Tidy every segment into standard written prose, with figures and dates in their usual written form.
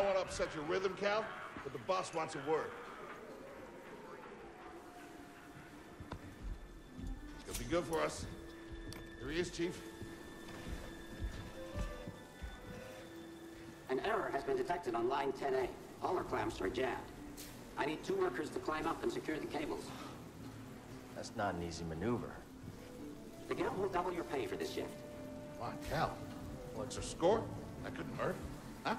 don't want to upset your rhythm, Cal, but the boss wants a word. It'll be good for us. Here he is, Chief. An error has been detected on line 10A. All our clamps are jammed. I need 2 workers to climb up and secure the cables. That's not an easy maneuver. The guild will double your pay for this shift. Come on, Cal. What's our score? That couldn't hurt. Huh?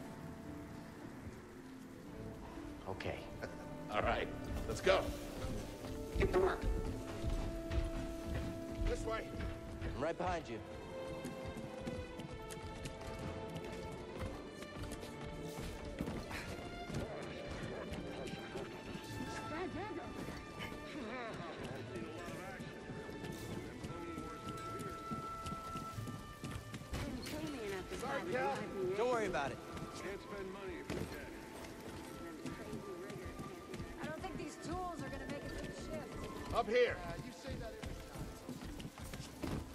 Okay. All right. Let's go. Get to work. This way. I'm right behind you. Don't worry about it. Can't spend money if you can. I don't think these tools are gonna make it through the shift. Up here. You say that every time.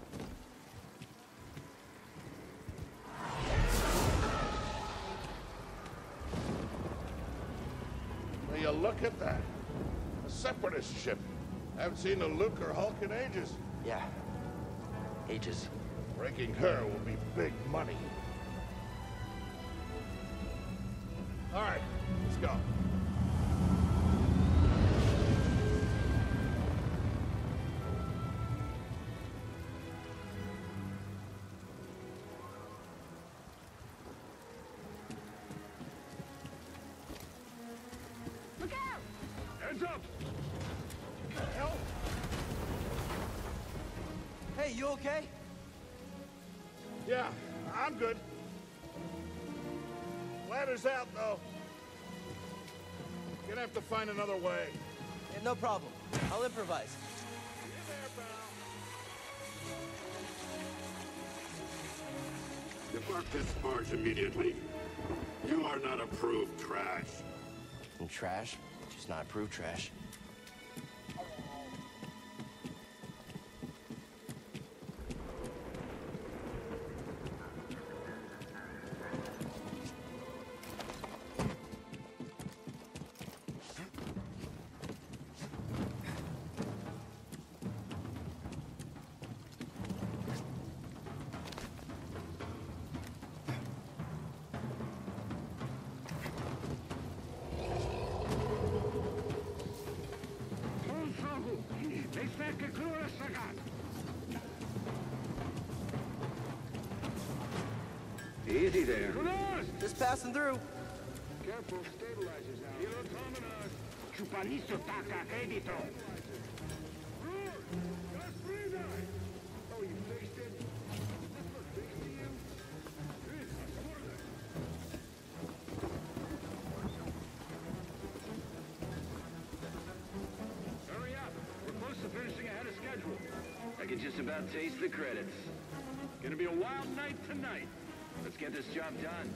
Will you look at that? A separatist ship. Haven't seen a Luke or Hulk in ages. Yeah. Ages. Breaking her will be big money. All right, let's go. Look out! Heads up! What the hell? Hey, you okay? Yeah, I'm good. Ladder's out, though. Gonna have to find another way. Yeah, no problem. I'll improvise. Depart this barge immediately. You are not approved trash. And trash, just not approved trash. Easy there. Just passing through. Careful, stabilizers now. Pilotomenos. Chupalisto taca crédito. Just breathe out. Oh, you fixed it? This look fixed to you? Hurry up. We're close to finishing ahead of schedule. I can just about taste the credits. Gonna be a wild night tonight. Let's get this job done.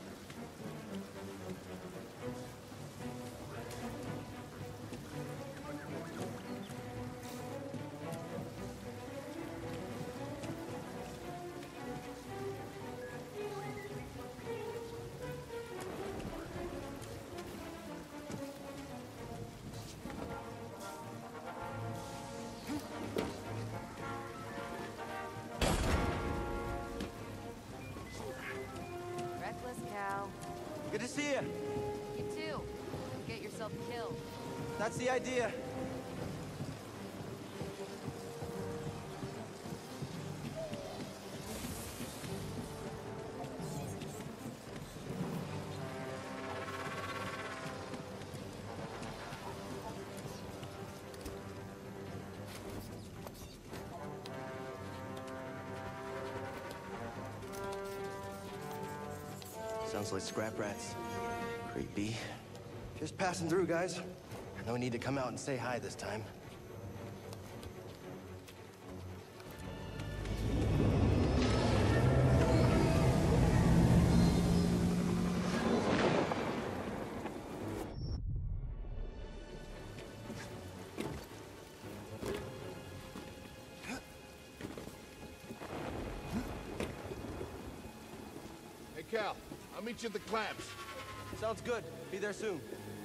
Reckless cow. Good to see you. You too. Get yourself killed. That's the idea. Sounds like scrap rats. Creepy. Just passing through, guys. No need to come out and say hi this time. Hey, Cal, I'll meet you at the clamps. Sounds good. Be there soon.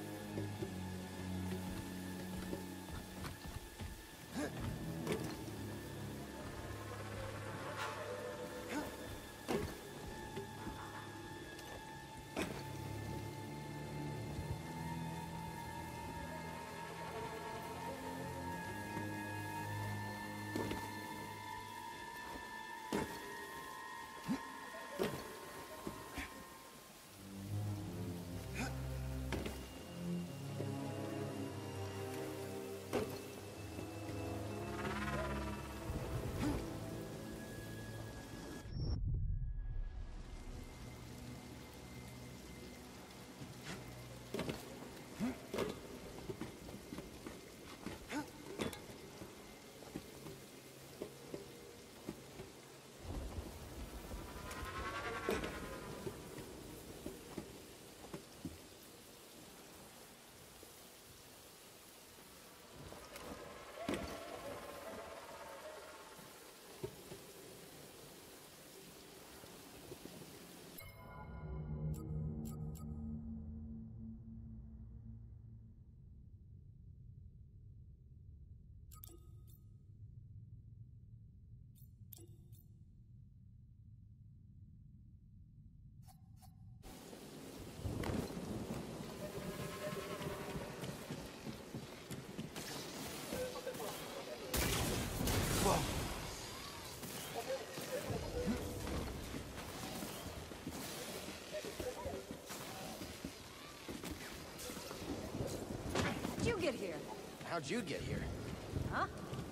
How'd you get here? How'd you get here? Huh?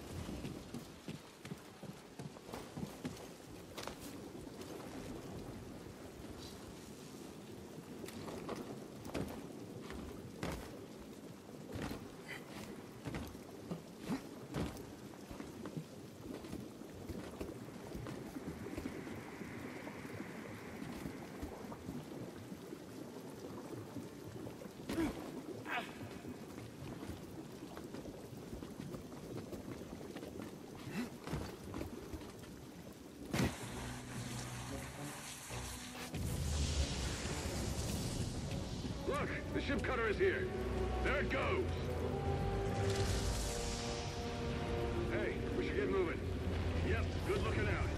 Look, the ship cutter is here. There it goes. Hey, we should get moving. Yep, good looking out.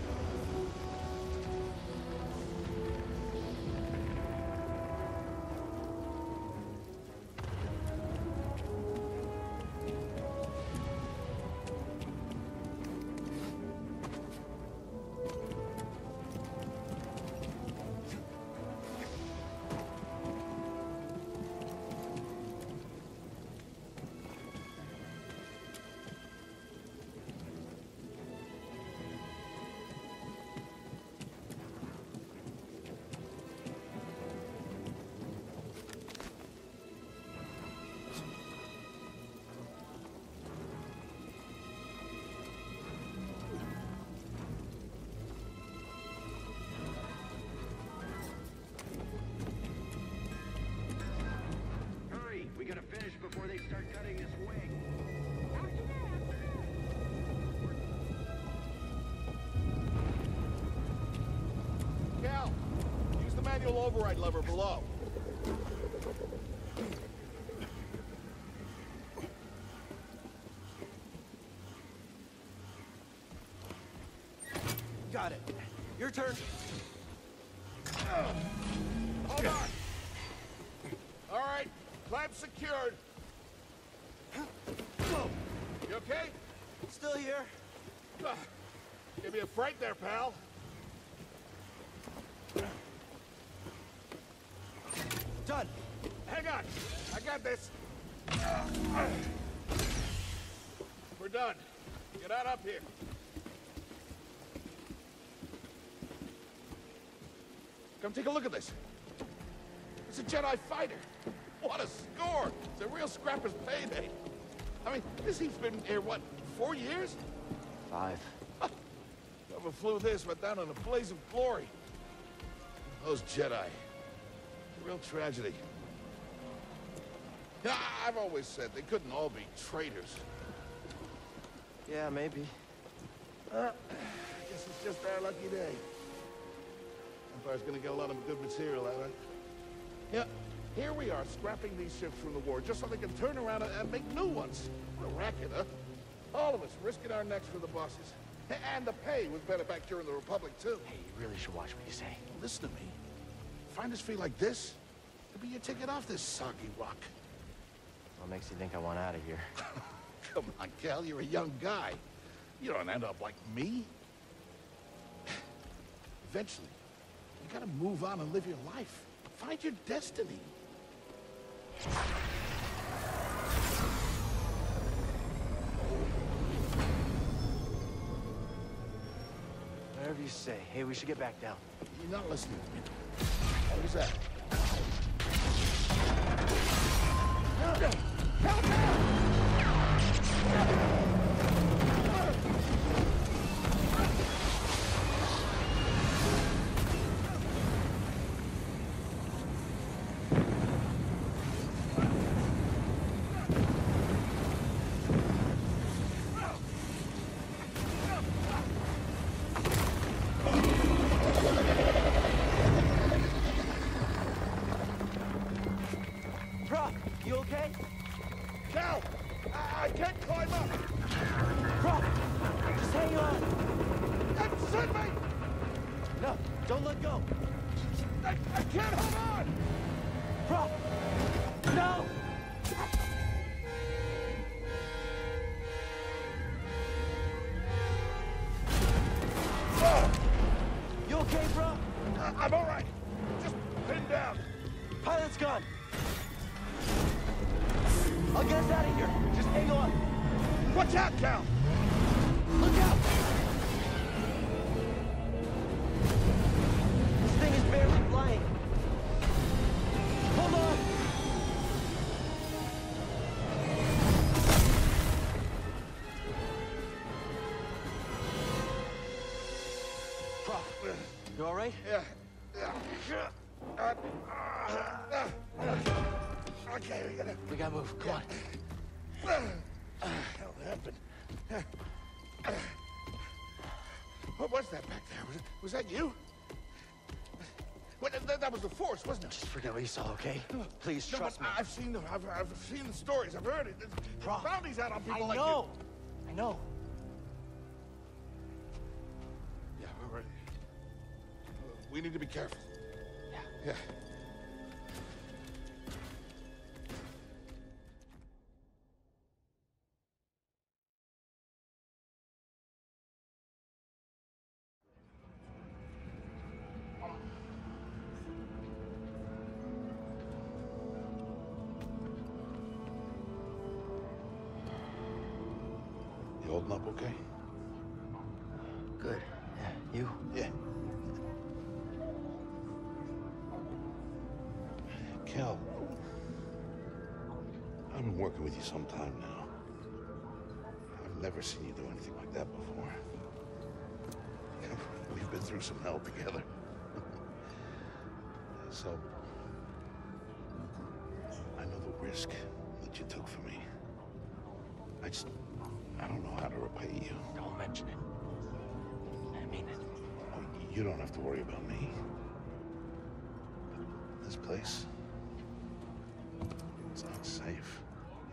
We gotta finish before they start cutting this wing. Cal, use the manual override lever below. Got it. Your turn. Hold on. All right, clamp secured. You okay? Still here. Give me a fright there, pal. Done. Hang on. I got this. We're done. Get out up here. Come take a look at this. It's a Jedi fighter. What a score! It's a real scrapper's payday. I mean, this he's been here, what, 4 years? 5. Whoever flew this went down in a blaze of glory. Those Jedi. A real tragedy. Yeah, I've always said they couldn't all be traitors. Yeah, maybe. I guess it's just our lucky day. Empire's gonna get a lot of good material out of it. Yeah, Here we are, scrapping these ships from the war just so they can turn around and make new ones. What a racket, huh? All of us risking our necks for the bosses. And the pay was better back during the Republic, too. Hey, you really should watch what you say. Listen to me. Find us fee like this, it'll be your ticket off this soggy rock. What makes you think I want out of here? Come on, Cal, you're a young guy. You don't end up like me. Eventually, you gotta move on and live your life. Find your destiny. Whatever you say. Hey, we should get back down. You're not listening to me. What was that? Help me! Prof, you okay? Cal! I can't climb up! Prof, just hang on. Send me! No, don't let go. I can't hold on! Prof, no! You okay, bro? I'm all right. Just pinned down. Pilot's gone. I'll get us out of here. Just hang on. Watch out, Cal! Look out! This thing is barely flying. Hold on! Prof, you all right? Yeah. Okay, We gotta move. Come on. hell happened? What was that back there? Was that you? Well, that was the Force, wasn't it? Just forget what you saw, okay? Please No, trust but me. I've seen the stories. I've heard it. There's Prof, bounties out on people I like know. I know. you. Yeah, we're ready. We need to be careful. Yeah. Yeah. You holding up okay? Good. Yeah. You? Yeah. Cal, I've been working with you some time now. I've never seen you do anything like that before. We've been through some hell together. So, I know the risk that you took for me. I don't know how to repay you. Don't mention it. I mean it. Oh, you don't have to worry about me. This place, it's not safe.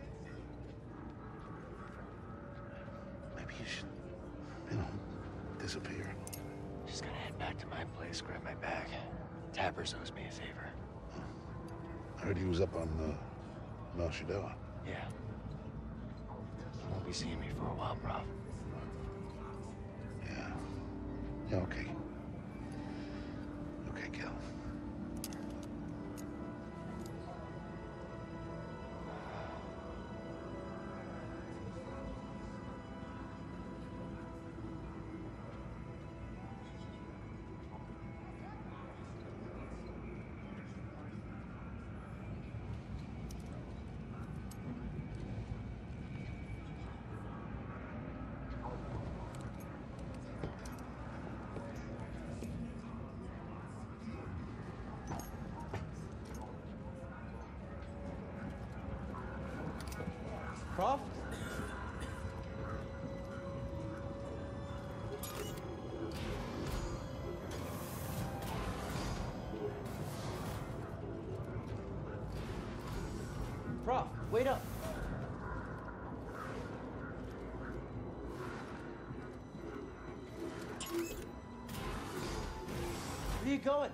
Maybe you should, disappear. Just gonna head back to my place, grab my bag. Tappers owes me a favor. I heard he was up on, Mount Shidoa. Yeah. Won't be seeing me for a while, Prof. Yeah. Yeah, okay. Okay, Cal. Prof? keep going.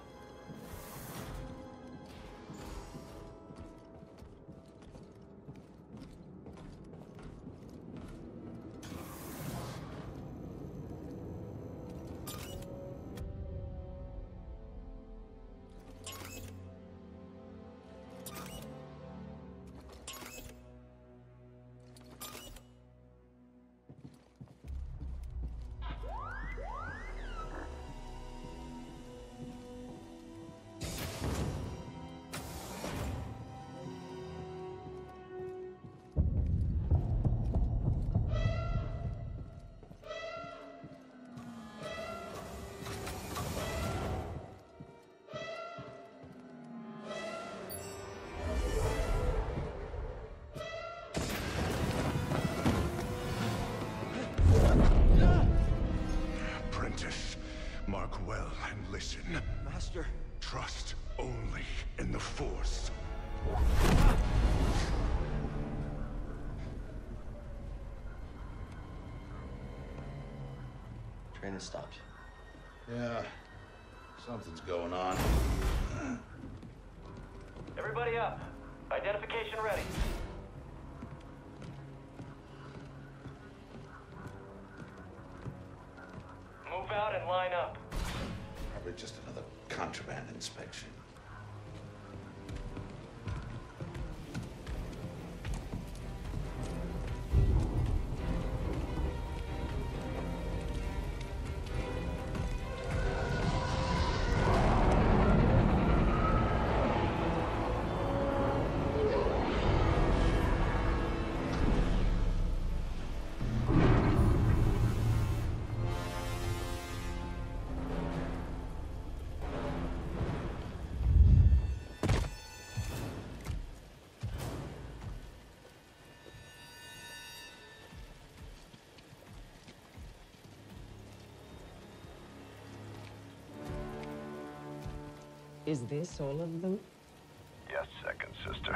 Apprentice, mark well and listen. Master. Trust only in the Force. Train has stopped. Yeah, something's going on. Everybody up. Identification ready. Move out and line up. Probably just another contraband inspection. Is this all of them? Yes, second sister.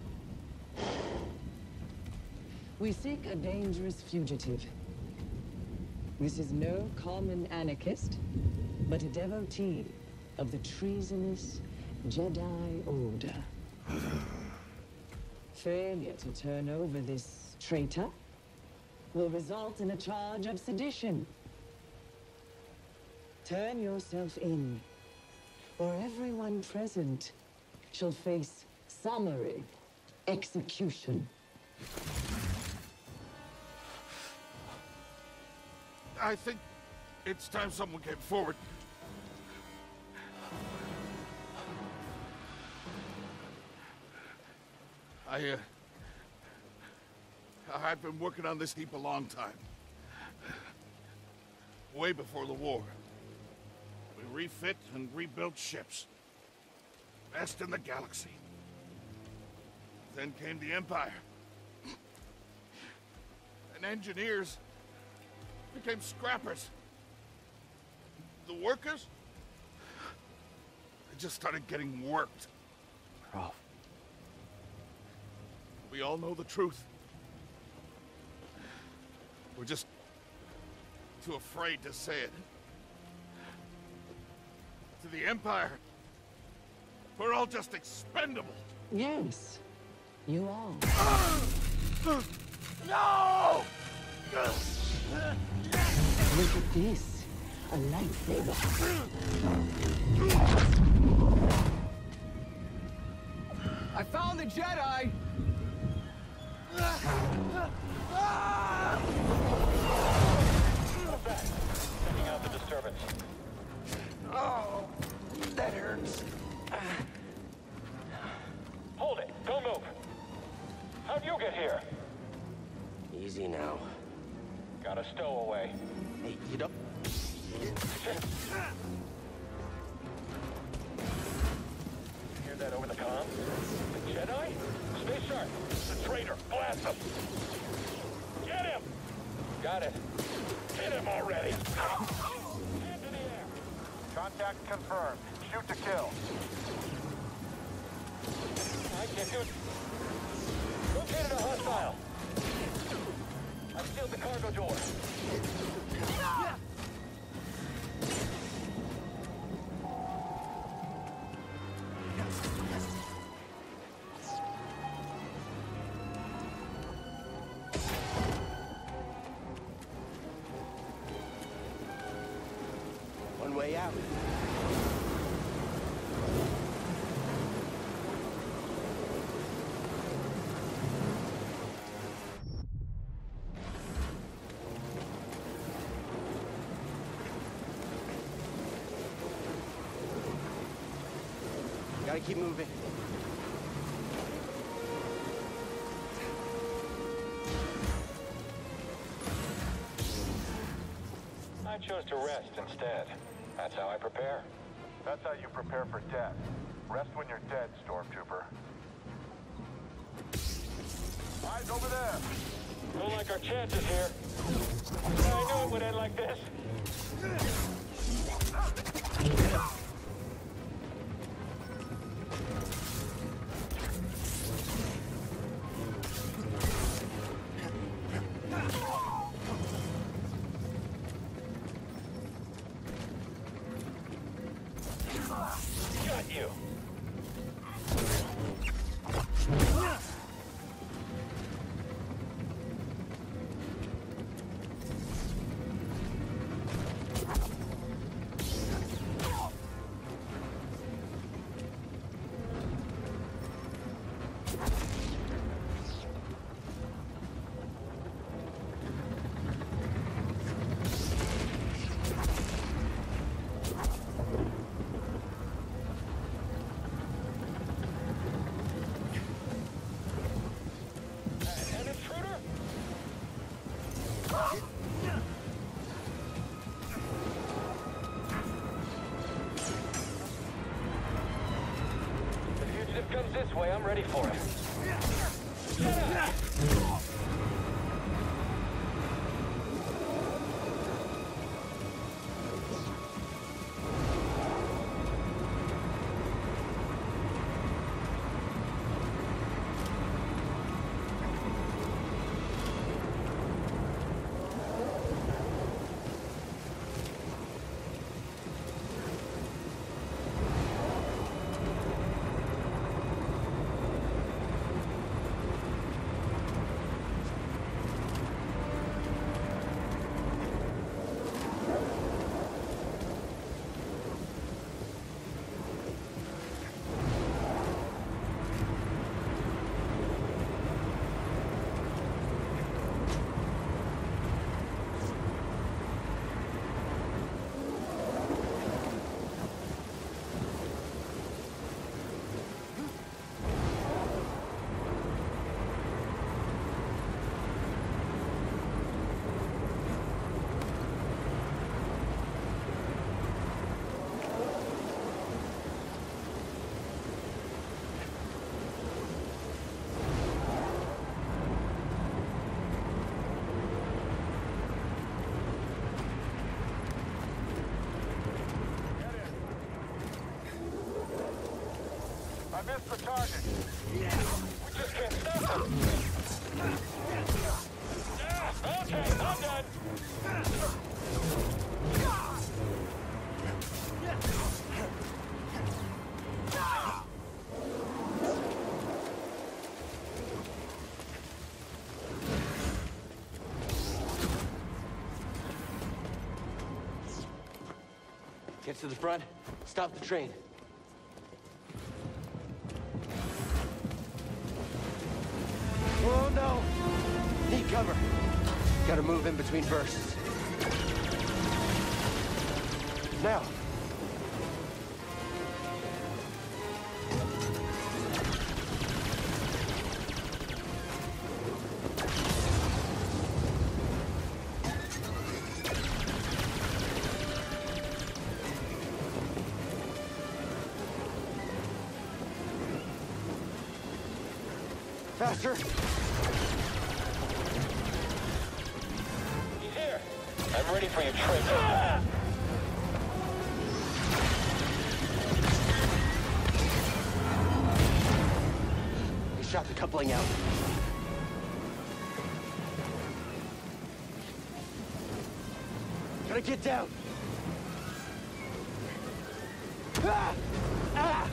We seek a dangerous fugitive. This is no common anarchist, but a devotee of the treasonous Jedi Order. Failure to turn over this traitor will result in a charge of sedition. Turn yourself in, or everyone present shall face summary execution. I think it's time someone came forward. I've been working on this heap a long time. Way before the war. We refit and rebuilt ships. Best in the galaxy. Then came the Empire. And engineers became scrappers. The workers, they just started getting worked. Ralph. We all know the truth. We're just too afraid to say it. To the Empire, we're all just expendable. Yes, you are. No! Look at this, a lightsaber. I found the Jedi! Sending out the disturbance. Oh, that hurts. Hold it. Don't move. How'd you get here? Easy now. Got a stowaway. Hey, you don't... Hear that over the comm? The Jedi? Stay sharp. The traitor. Blast him. Get him. Got it. Hit him already. Hand in the air. Contact confirmed. Shoot to kill. I can't do it. Located a hostile. I've sealed the cargo door. way out. Gotta keep moving. I chose to rest instead. That's how I prepare. That's how you prepare for death. Rest when you're dead, Stormtrooper. Eyes over there. Don't like our chances here. I knew it would end like this. Got you. An intruder? The fugitive comes this way, I'm ready for it. I missed the target. We just can't stop them. Okay, I'm done. Get to the front, stop the train. Oh no! Need cover. Gotta move in between bursts. Now! Faster! He's here. I'm ready for your trick. He shot the coupling out. Gotta get down! Ah! Ah!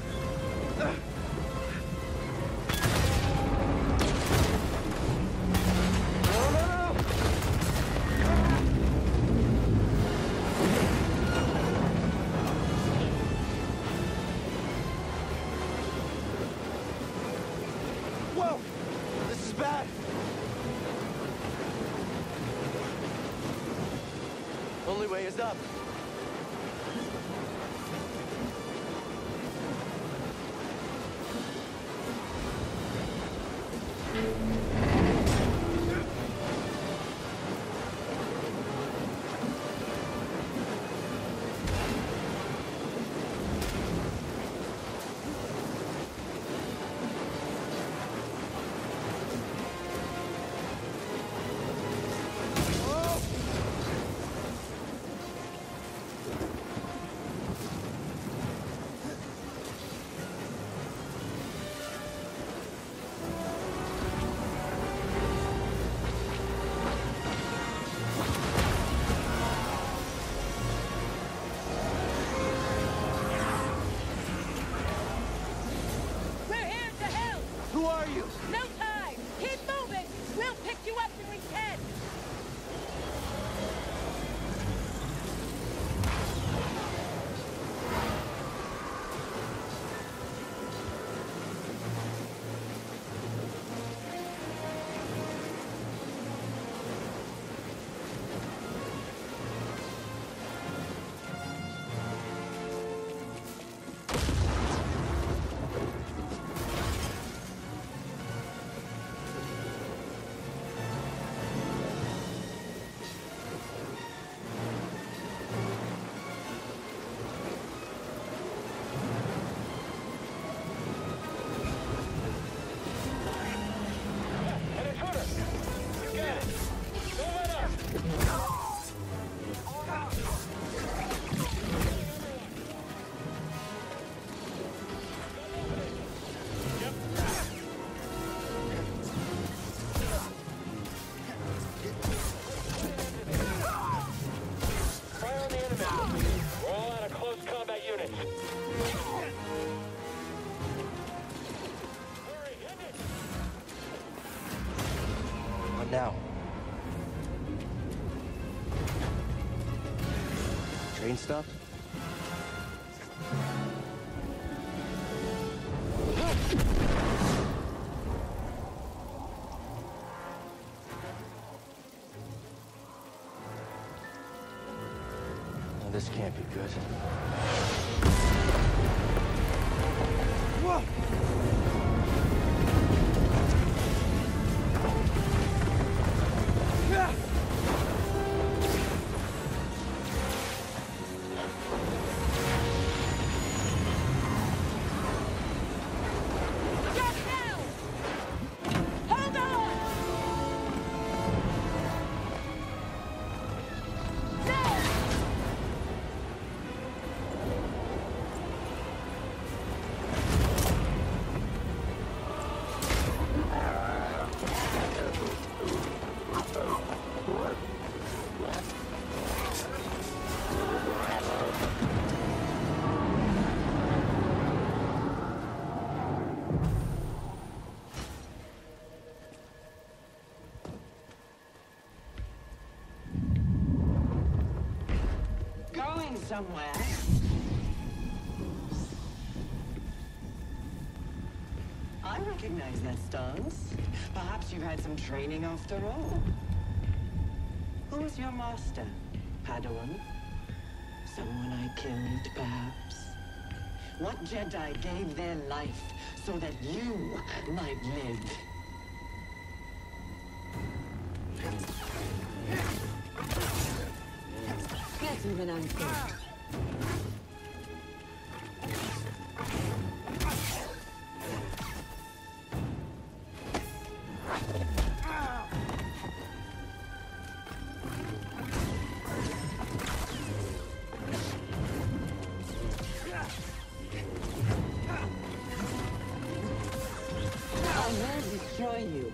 Only way is up. Who are you? No time! Keep moving! We'll pick you up when we can! What now? Train stopped? Oh, this can't be good. Whoa! Somewhere. I recognize that stance. Perhaps you've had some training after all. Who was your master, Padawan? Someone I killed, perhaps? What Jedi gave their life so that you might live? Can't even answer. I will destroy you.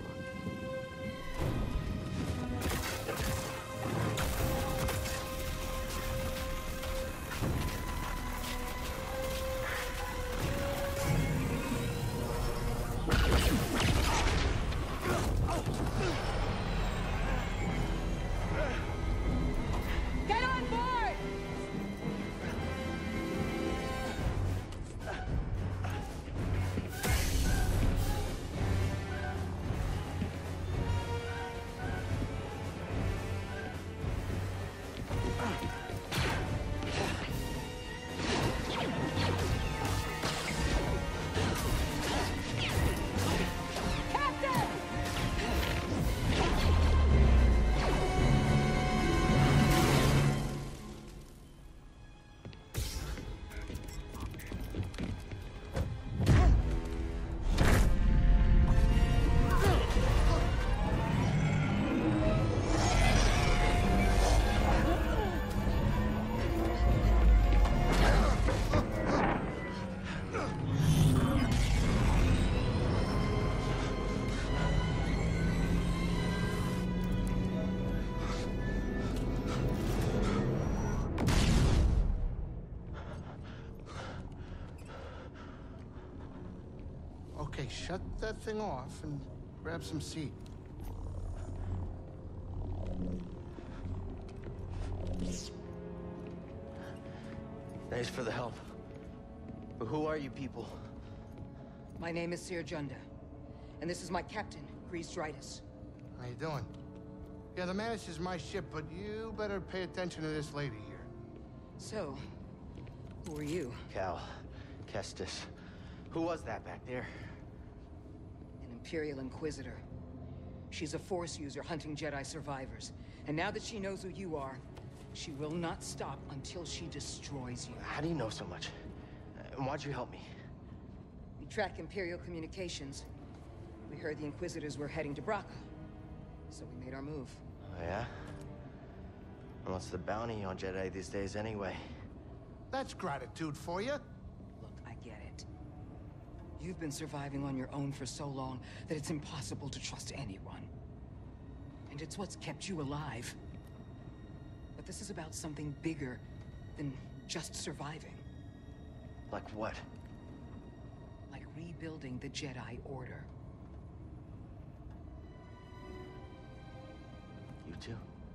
Hey, shut that thing off and grab some seat. Thanks for the help. But who are you people? My name is Sir Junda, and this is my captain, Grease Dritus. How you doing? Yeah, the Mantis is my ship, but you better pay attention to this lady here. So, who are you? Cal. Kestis. Who was that back there? An Imperial Inquisitor. She's a Force user hunting Jedi survivors. And now that she knows who you are, she will not stop until she destroys you. How do you know so much? And why'd you help me? We track Imperial communications. We heard the Inquisitors were heading to Braca, so we made our move. Oh, yeah? And what's the bounty on Jedi these days anyway? That's gratitude for you. Look, I get it. You've been surviving on your own for so long that it's impossible to trust anyone. And it's what's kept you alive. But this is about something bigger than just surviving. Like what? Like rebuilding the Jedi Order. You two?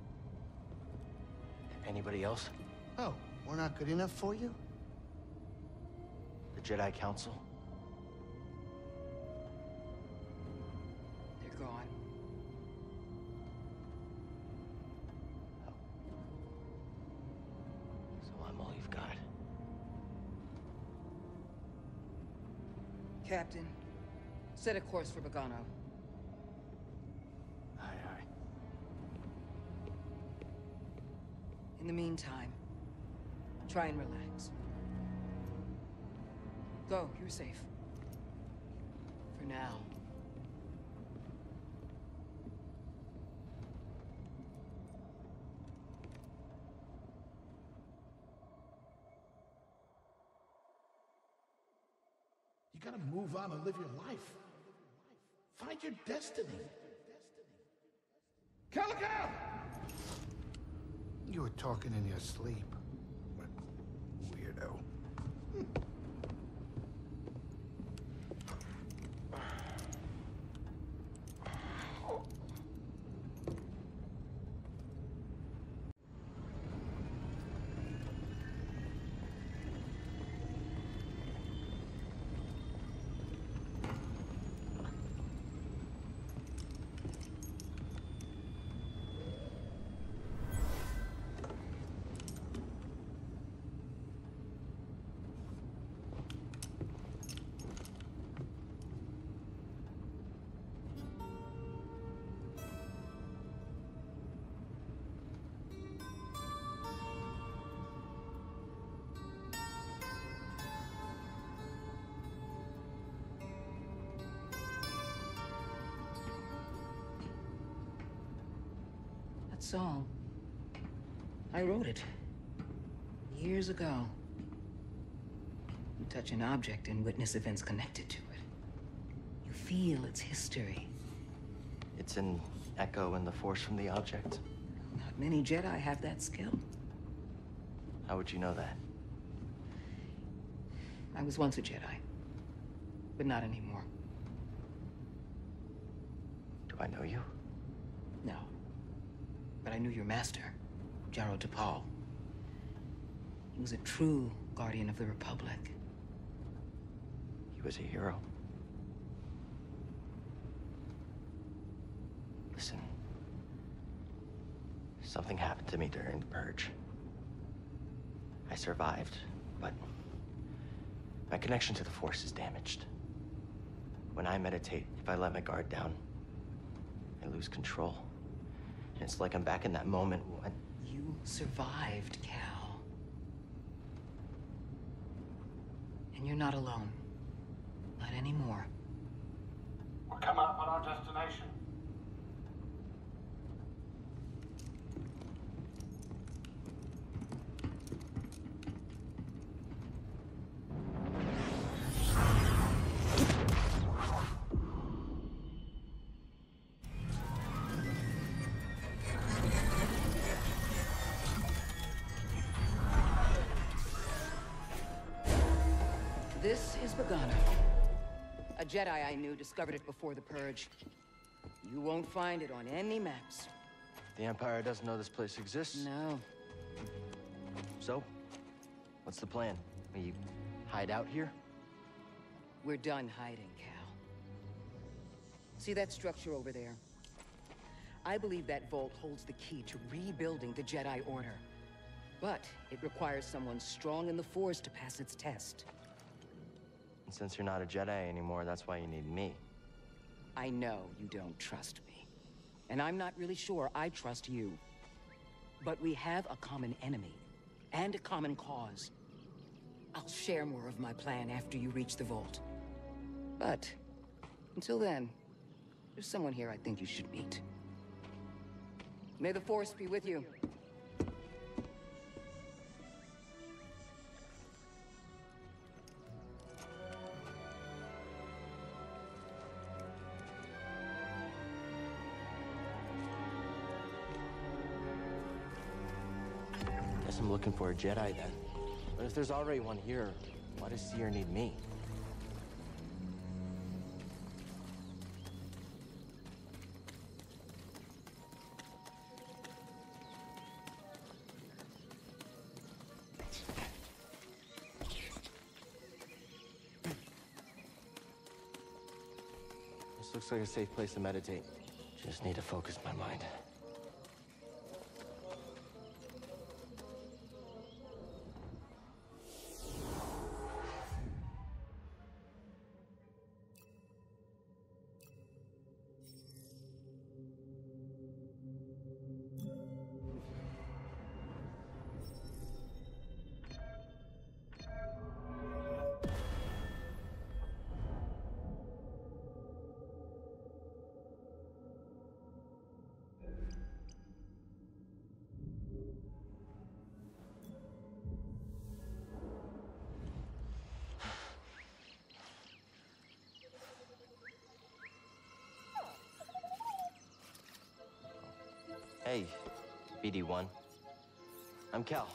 Anybody else? Oh, we're not good enough for you? The Jedi Council? They're gone. Oh. So I'm all you've got. Captain, set a course for Bogano. Aye, aye. In the meantime, try and relax. Go, you're safe. For now. You gotta move on and live your life. Find your destiny. Calico! You were talking in your sleep. Weirdo. Song. I wrote it. Years ago. You touch an object and witness events connected to it. You feel its history. It's an echo in the Force from the object. Not many Jedi have that skill. How would you know that? I was once a Jedi, but not anymore. Do I know you? No. But I knew your master, Jaro Tapal. He was a true guardian of the Republic. He was a hero. Listen. Something happened to me during the Purge. I survived, but my connection to the Force is damaged. When I meditate, if I let my guard down, I lose control. And it's like I'm back in that moment when... You survived, Cal. And you're not alone. Not anymore. We're coming up on our destination. This is Bogano, a A Jedi I knew discovered it before the Purge. You won't find it on any maps. The Empire doesn't know this place exists? No. So, what's the plan? We hide out here? We're done hiding, Cal. See that structure over there? I believe that vault holds the key to rebuilding the Jedi Order. But it requires someone strong in the Force to pass its test. And since you're not a Jedi anymore, that's why you need me. I know you don't trust me. And I'm not really sure I trust you. But we have a common enemy. And a common cause. I'll share more of my plan after you reach the vault. But, until then, there's someone here I think you should meet. May the Force be with you. Guess I'm looking for a Jedi then. But if there's already one here, why does Seer need me? This looks like a safe place to meditate. Just need to focus my mind. Hey, BD1. I'm Cal.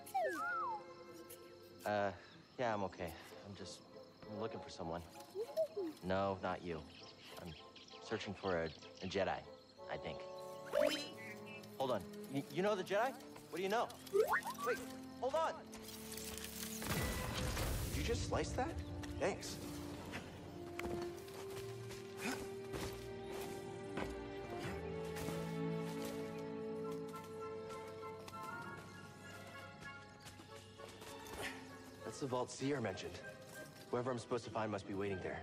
Yeah, I'm okay. I'm looking for someone. No, not you. I'm searching for a Jedi, I think. Hold on. You know the Jedi? What do you know? Wait, hold on! Did you just slice that? Thanks. That's the vault Seer mentioned. Whoever I'm supposed to find must be waiting there.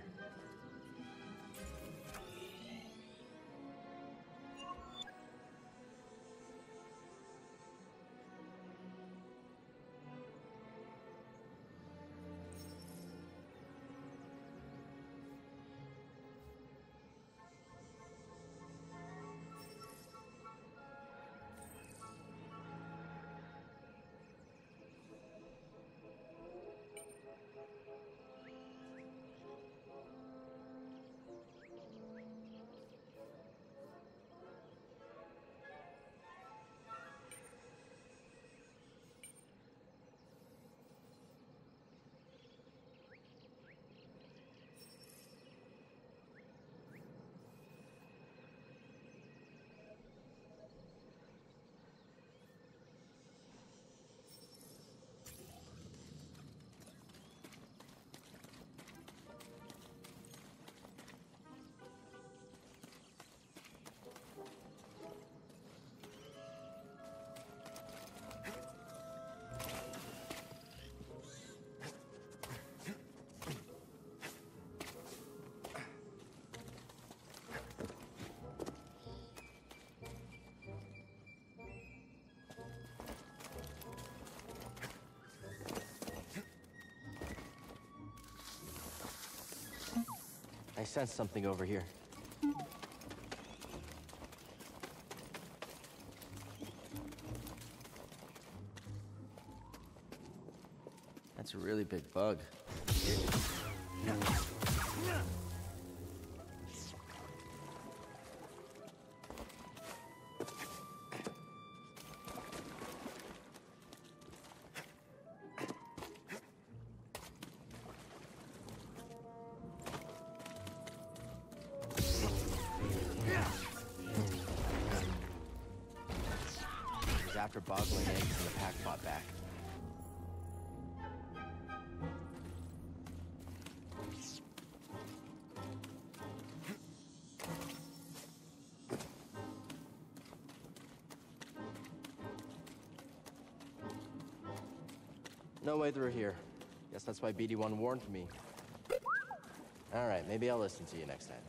I sense something over here. That's a really big bug. after boggling eggs in the pack pot back. No way through here. Guess that's why BD1 warned me. All right, maybe I'll listen to you next time.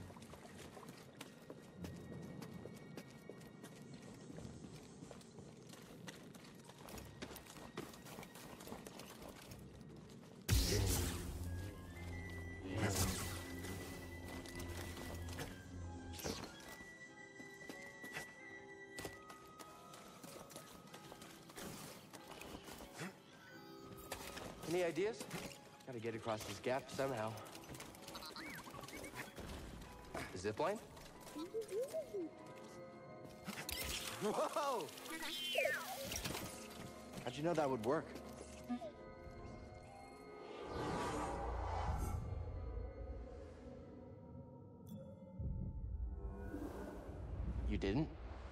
Any ideas? Gotta get across this gap somehow. A zip line? Whoa! How'd you know that would work? You didn't?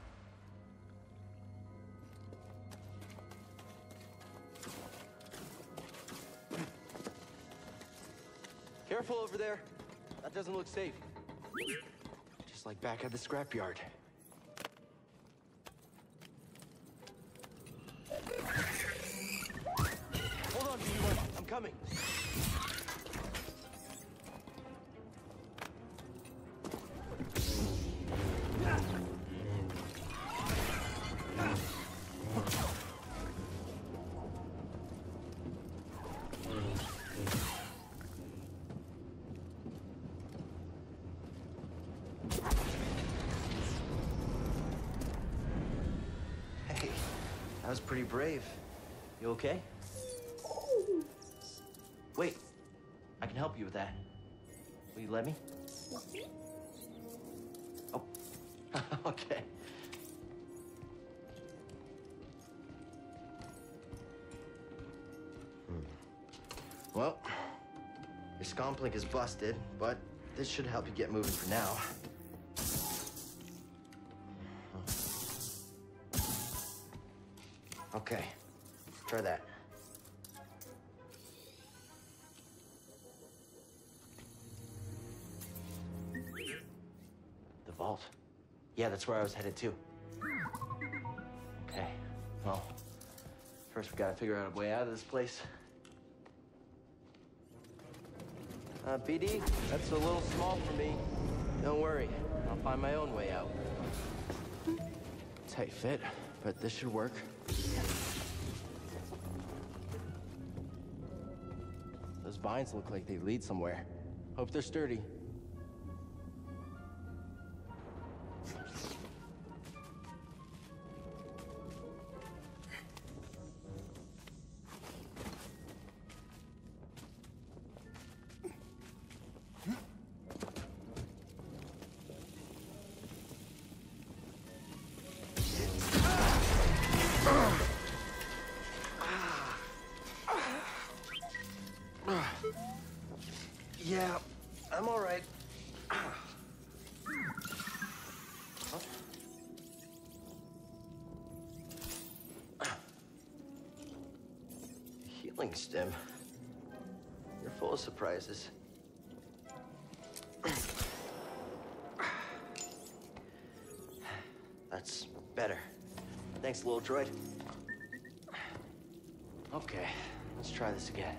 Careful over there. That doesn't look safe. Just like back at the scrapyard. Hold on, BD1. I'm coming. That was pretty brave. You okay? Wait, I can help you with that. Will you let me? Oh, okay. Well, your scomp link is busted, but this should help you get moving for now. Okay, try that. The vault. Yeah, that's where I was headed to. Okay, well, first we gotta figure out a way out of this place. BD, that's a little small for me. Don't worry, I'll find my own way out. Tight fit, but this should work. Those vines look like they lead somewhere. Hope they're sturdy. Yeah, I'm all right. Healing stem. You're full of surprises. That's better. Thanks, little droid. Okay, let's try this again.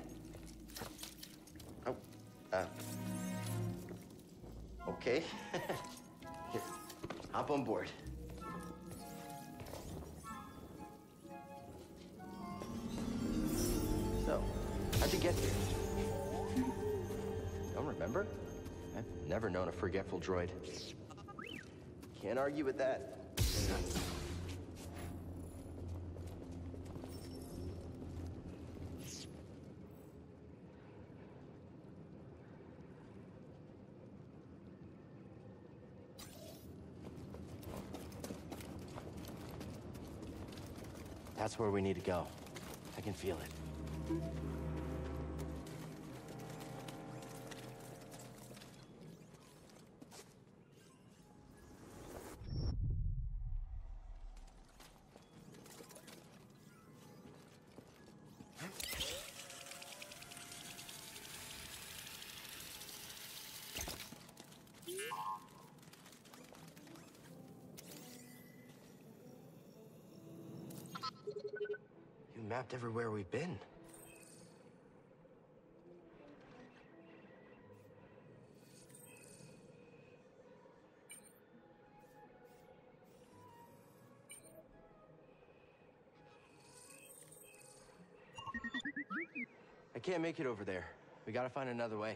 Okay. Here, hop on board. So, how'd you get here? Don't remember? I've never known a forgetful droid. Can't argue with that. That's where we need to go. I can feel it. mapped everywhere we've been. I can't make it over there. We gotta find another way.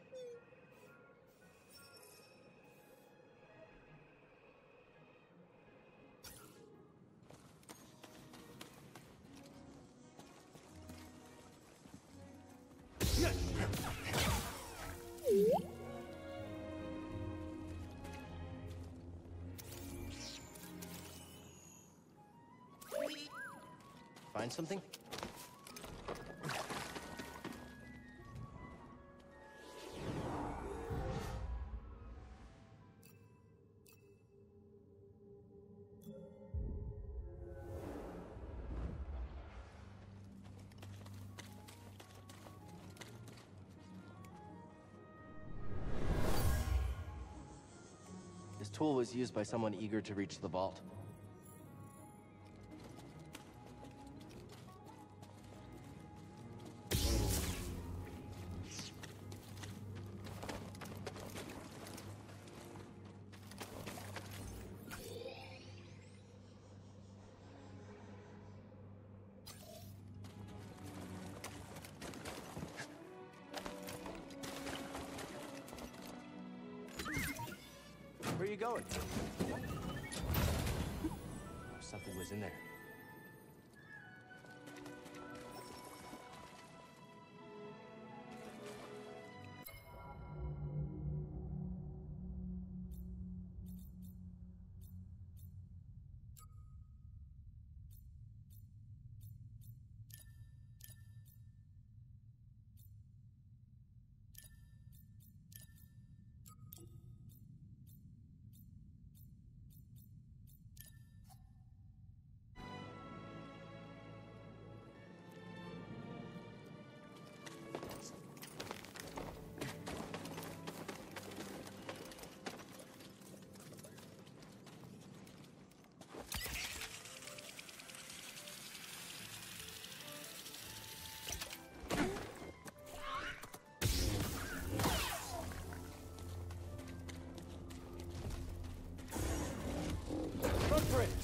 Find something? This tool was used by someone eager to reach the vault. Where are you going? Something was in there. Run for it!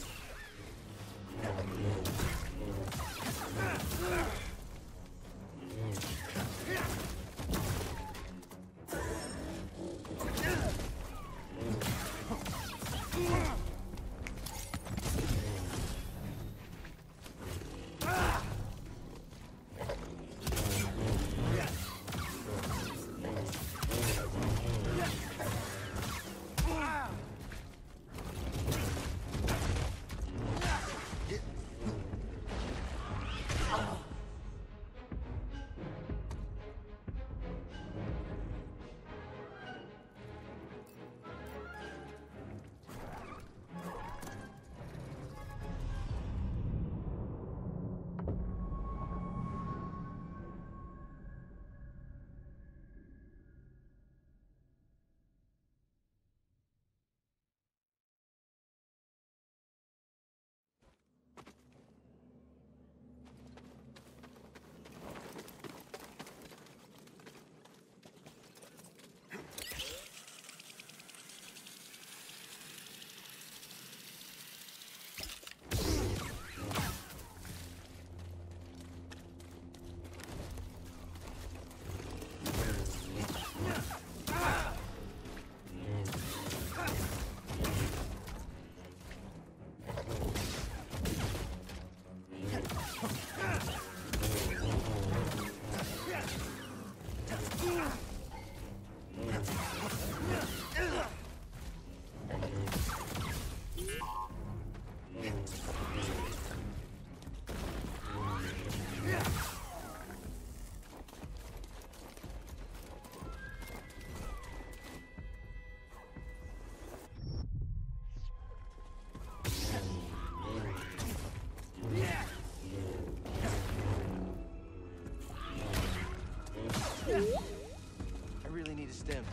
I really need a stem.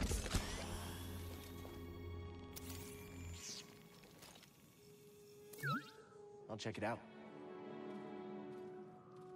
I'll check it out.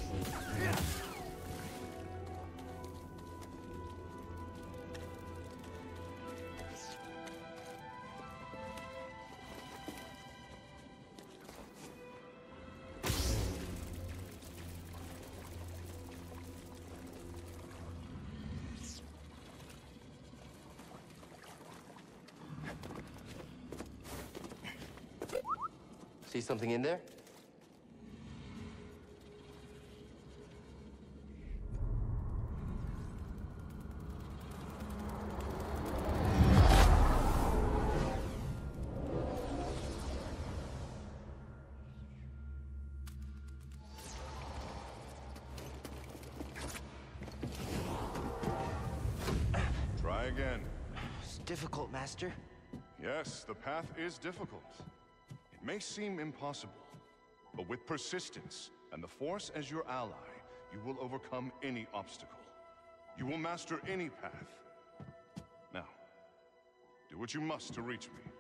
See something in there? Try again. It's difficult, Master. Yes, the path is difficult. It may seem impossible, but with persistence and the Force as your ally, you will overcome any obstacle. You will master any path. Now, do what you must to reach me.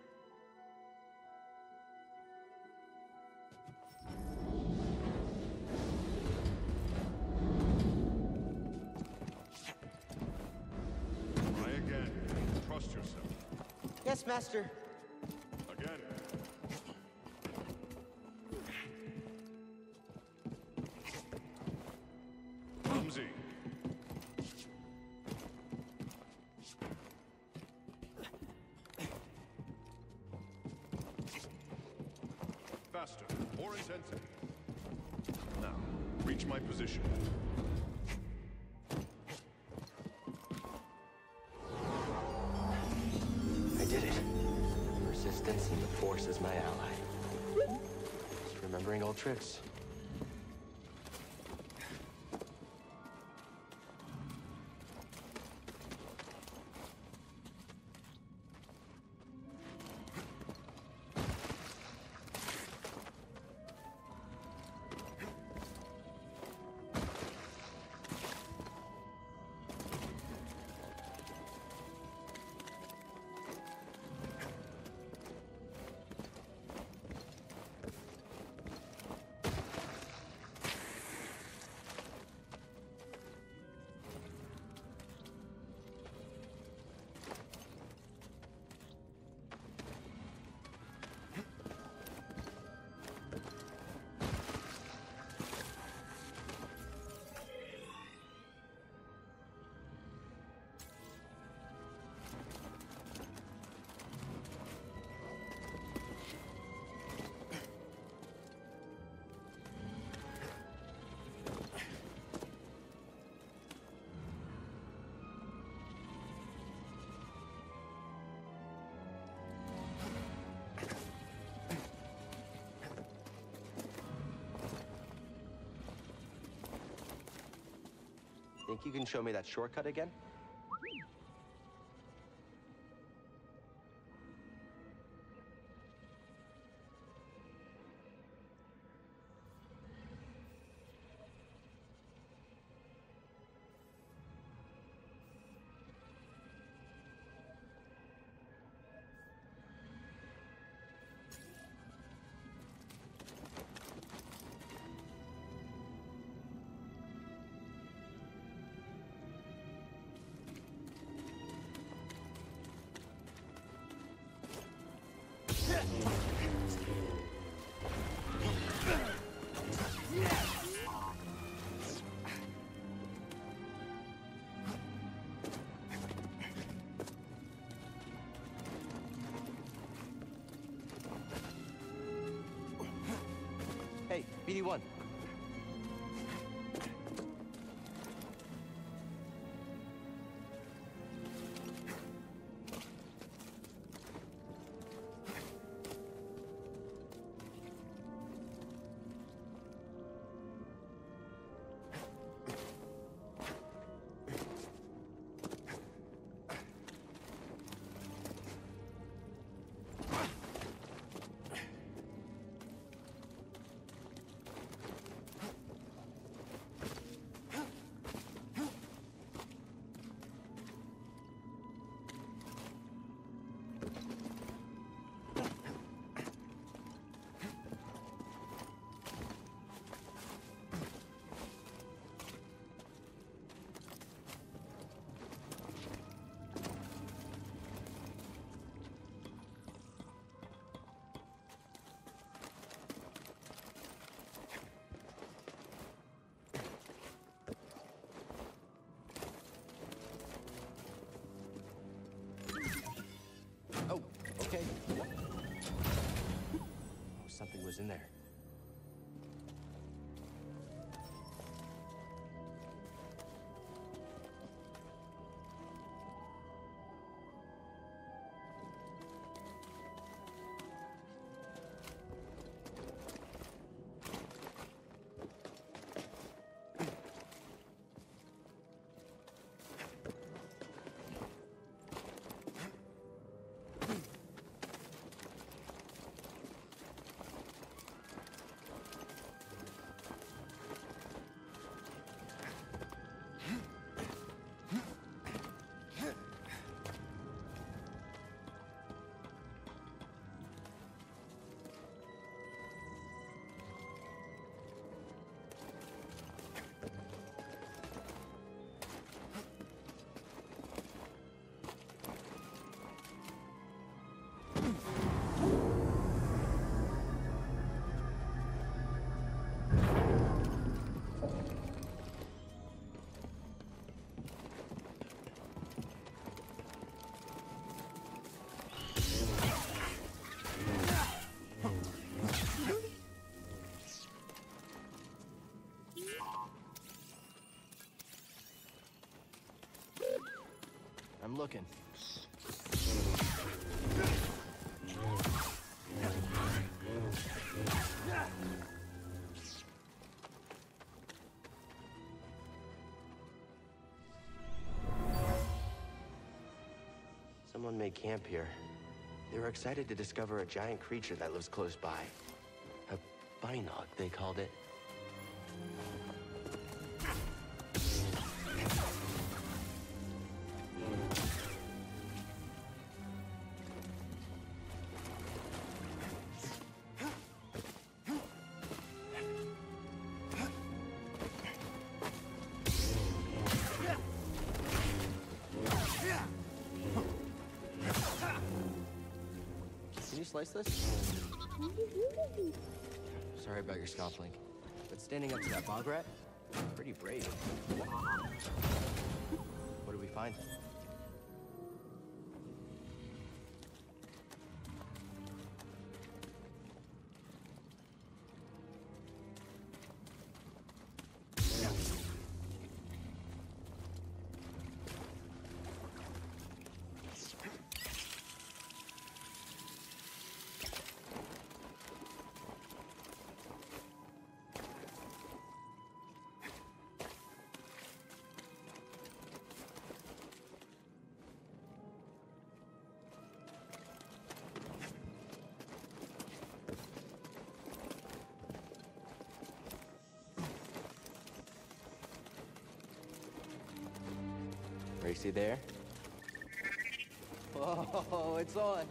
Try again. Trust yourself. Yes, Master. Again. Clumsy. Faster. More intensity. Now, reach my position. I did it. Persistence and the Force is my ally. Just remembering old tricks. Think you can show me that shortcut again? Hey, BD1. in there. I'm looking. Someone made camp here. They were excited to discover a giant creature that lives close by. A binog, they called it. Can you slice this? Sorry about your scalp link, but standing up to that bog rat, pretty brave. What do we find? Racy there? Whoa, it's on.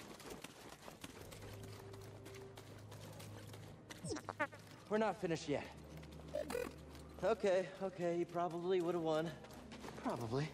We're not finished yet. Okay, you probably would have won. Probably.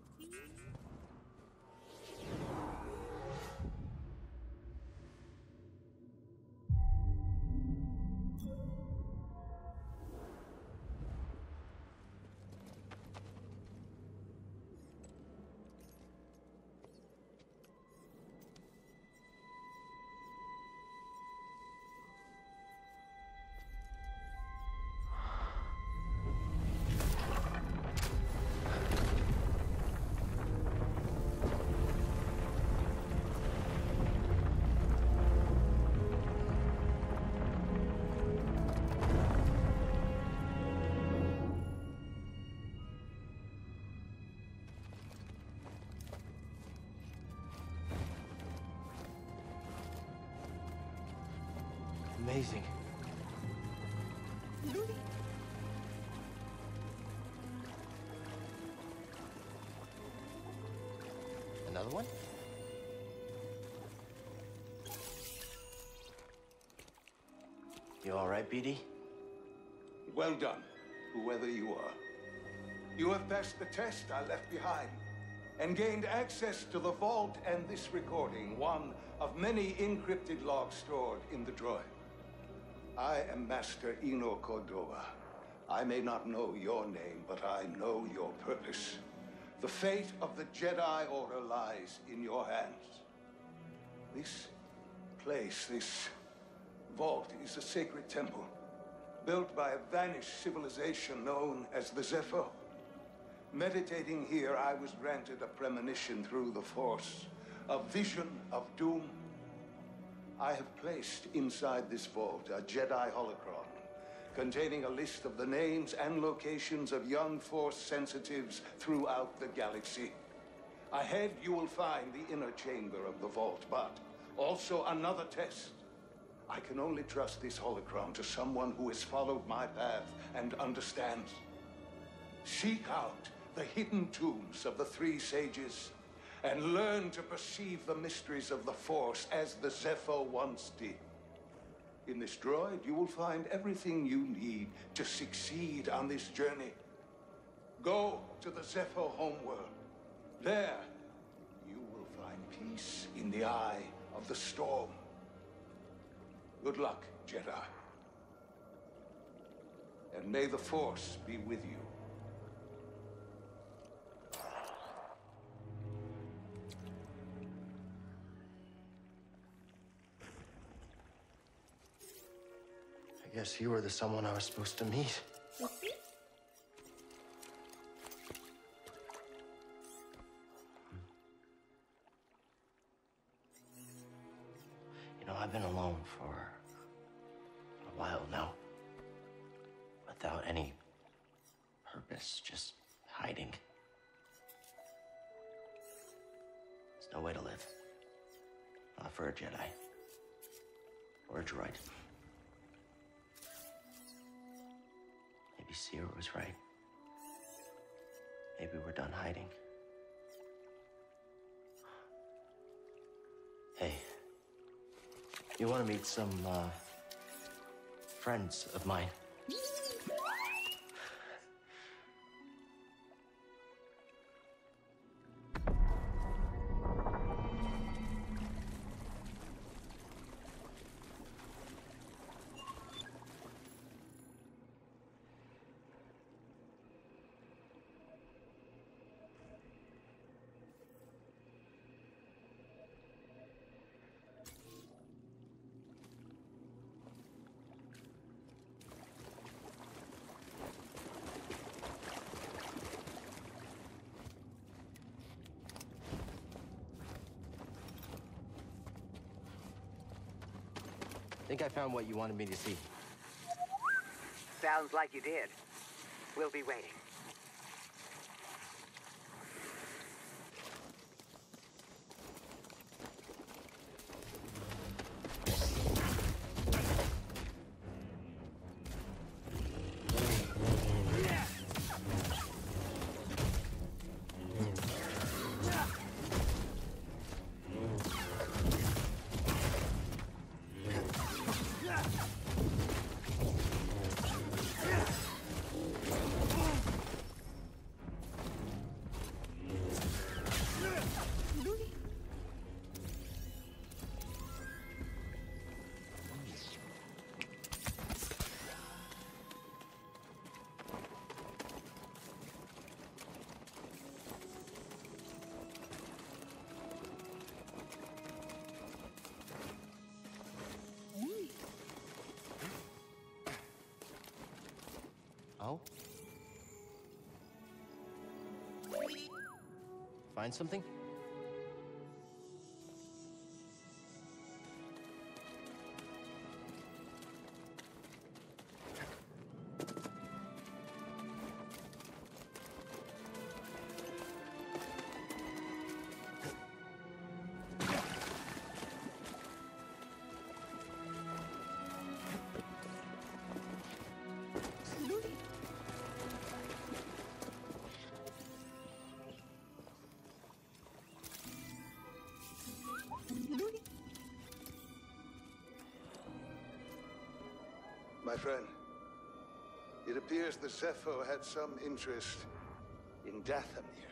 Amazing. Another one? You all right, BD? Well done, whoever you are. You have passed the test I left behind and gained access to the vault and this recording, one of many encrypted logs stored in the droid. I am Master Eno Cordova. I may not know your name, but I know your purpose. The fate of the Jedi Order lies in your hands. This place, this vault is a sacred temple, built by a vanished civilization known as the Zepho. Meditating here, I was granted a premonition through the Force, a vision of doom. I have placed inside this vault a Jedi holocron, containing a list of the names and locations of young Force sensitives throughout the galaxy. Ahead, you will find the inner chamber of the vault, but also another test. I can only trust this holocron to someone who has followed my path and understands. Seek out the hidden tombs of the three sages and learn to perceive the mysteries of the Force as the Zepho once did. In this droid, you will find everything you need to succeed on this journey. Go to the Zepho homeworld. There, you will find peace in the eye of the storm. Good luck, Jedi. And may the Force be with you. I guess you were the someone I was supposed to meet. You know, I've been alone for a while now. Without any purpose, just hiding. There's no way to live. Not for a Jedi. Or a droid. Maybe Seer was right. Maybe we're done hiding. Hey, you want to meet some, friends of mine? I think I found what you wanted me to see. Sounds like you did. We'll be waiting. Oh? Find something? My friend, it appears the Zepho had some interest in Dathomir.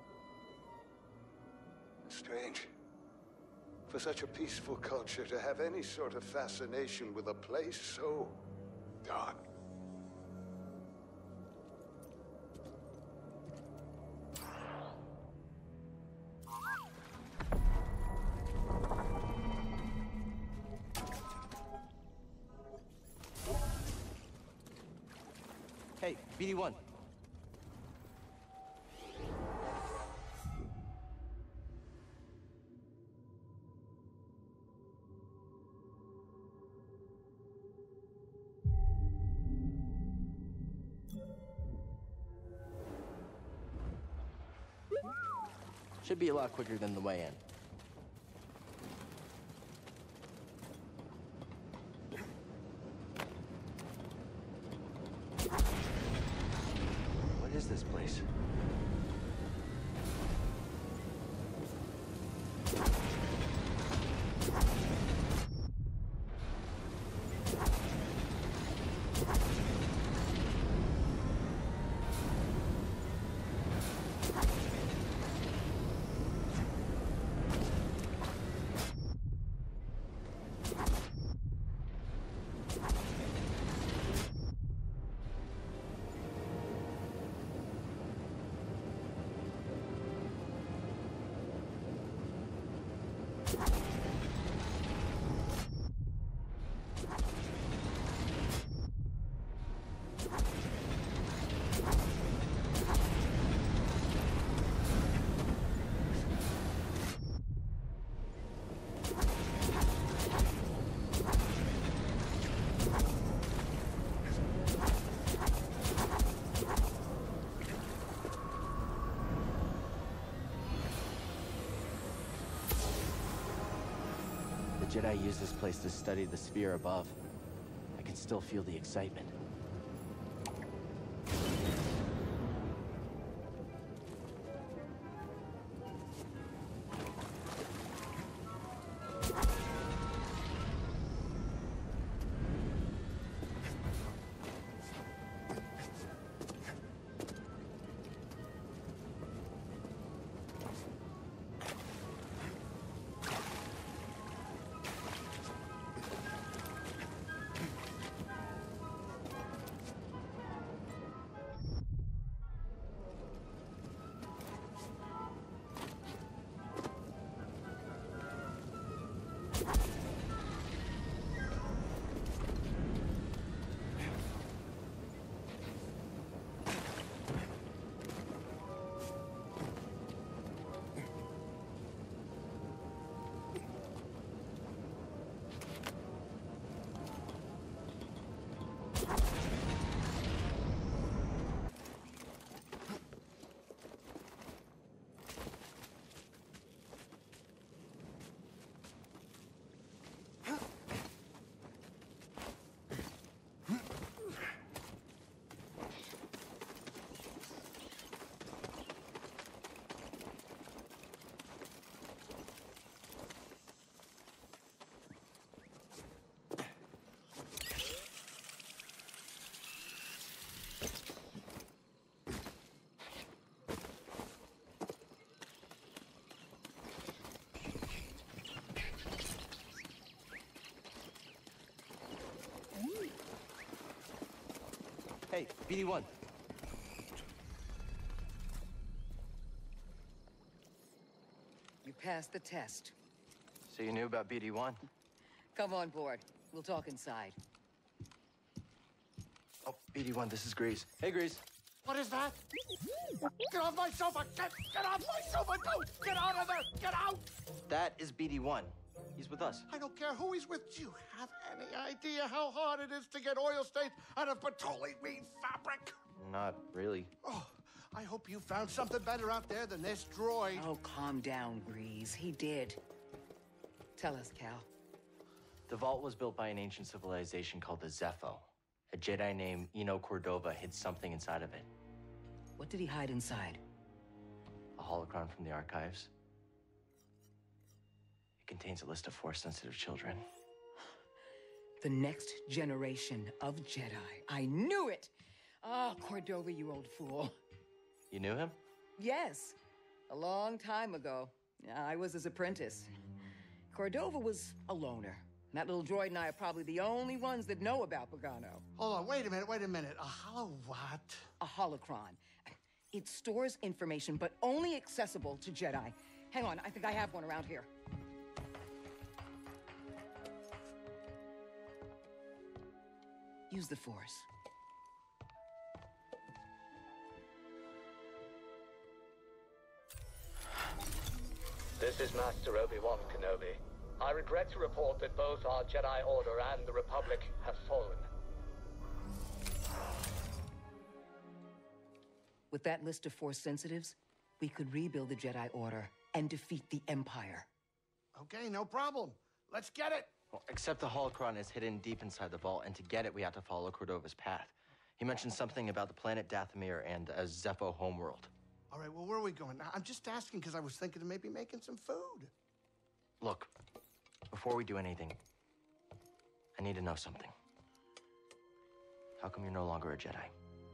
Strange. For such a peaceful culture to have any sort of fascination with a place so dark. Hey, BD1. Should be a lot quicker than the way in. What is this place? The Jedi used this place to study the sphere above. I can still feel the excitement. Hey, BD1. You passed the test. So you knew about BD1? Come on board. We'll talk inside. Oh, BD1, this is Grease. Hey, Grease. What is that? Get off my sofa! Get off my sofa! No! Get out of there! Get out! That is BD1. He's with us. I don't care who he's with. Do you have any idea how hard it is to get oil stains out of petroleum fabric? Not really. Oh, I hope you found something better out there than this droid. Oh, calm down, Grease. He did. Tell us, Cal. The vault was built by an ancient civilization called the Zepho. A Jedi named Eno Cordova hid something inside of it. What did he hide inside? A holocron from the archives. It contains a list of Force-sensitive children. The next generation of Jedi. I knew it! Ah, Cordova, you old fool. You knew him? Yes, a long time ago. I was his apprentice. Cordova was a loner. That little droid and I are probably the only ones that know about Pagano. Hold on, wait a minute. A holo what? A holocron. It stores information, but only accessible to Jedi. Hang on, I think I have one around here. Use the Force. This is Master Obi-Wan Kenobi. I regret to report that both our Jedi Order and the Republic have fallen. With that list of Force sensitives, we could rebuild the Jedi Order and defeat the Empire. Okay, no problem. Let's get it. Well, except the holocron is hidden deep inside the vault, and to get it, we have to follow Cordova's path. He mentioned something about the planet Dathomir and a Zepho homeworld. All right, well, where are we going? I'm just asking because I was thinking of maybe making some food. Look, before we do anything, I need to know something. How come you're no longer a Jedi?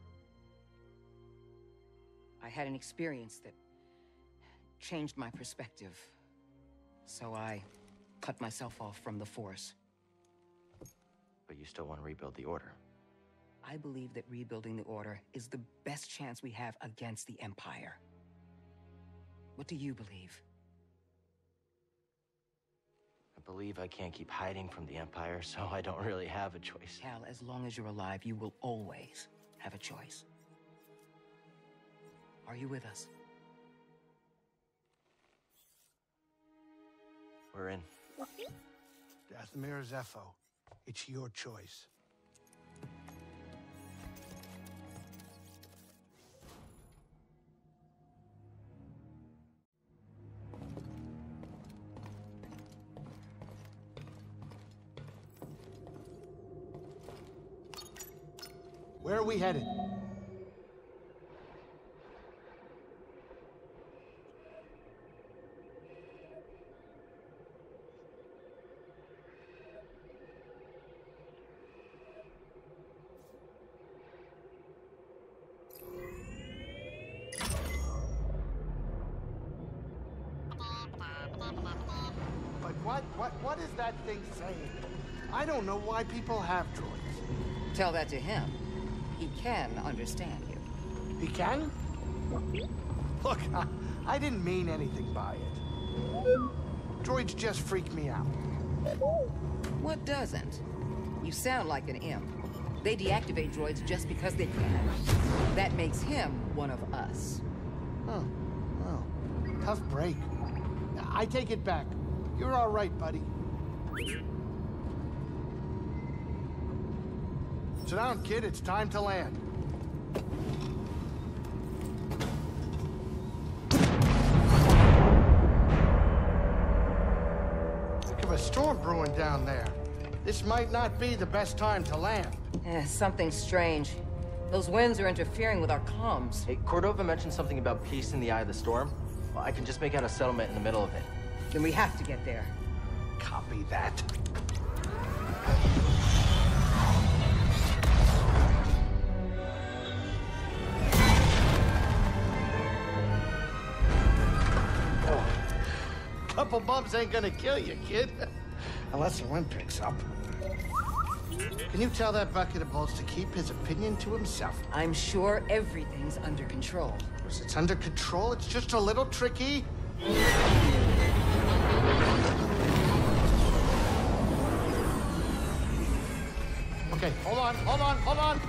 I had an experience that changed my perspective. So I cut myself off from the Force. But you still want to rebuild the Order. I believe that rebuilding the Order is the best chance we have against the Empire. What do you believe? I believe I can't keep hiding from the Empire, so I don't really have a choice. Cal, as long as you're alive, you will always have a choice. Are you with us? We're in. Dathomir or Zepho, it's your choice. Where are we headed? But what is that thing saying? I don't know why people have droids. Tell that to him. He can understand you. He can? Look, I didn't mean anything by it. Droids just freak me out. What doesn't? You sound like an imp. They deactivate droids just because they can. That makes him one of us. Huh. Well, tough break. I take it back. You're all right, buddy. Sit down, kid. It's time to land. Look of a storm brewing down there. This might not be the best time to land. Something strange. Those winds are interfering with our comms. Hey, Cordova mentioned something about peace in the eye of the storm. Well, I can just make out a settlement in the middle of it. Then we have to get there. Copy that. Couple bumps ain't gonna kill you, kid. Unless the wind picks up. Can you tell that bucket of bolts to keep his opinion to himself? I'm sure everything's under control. Of course, it's under control. It's just a little tricky. Okay, hold on.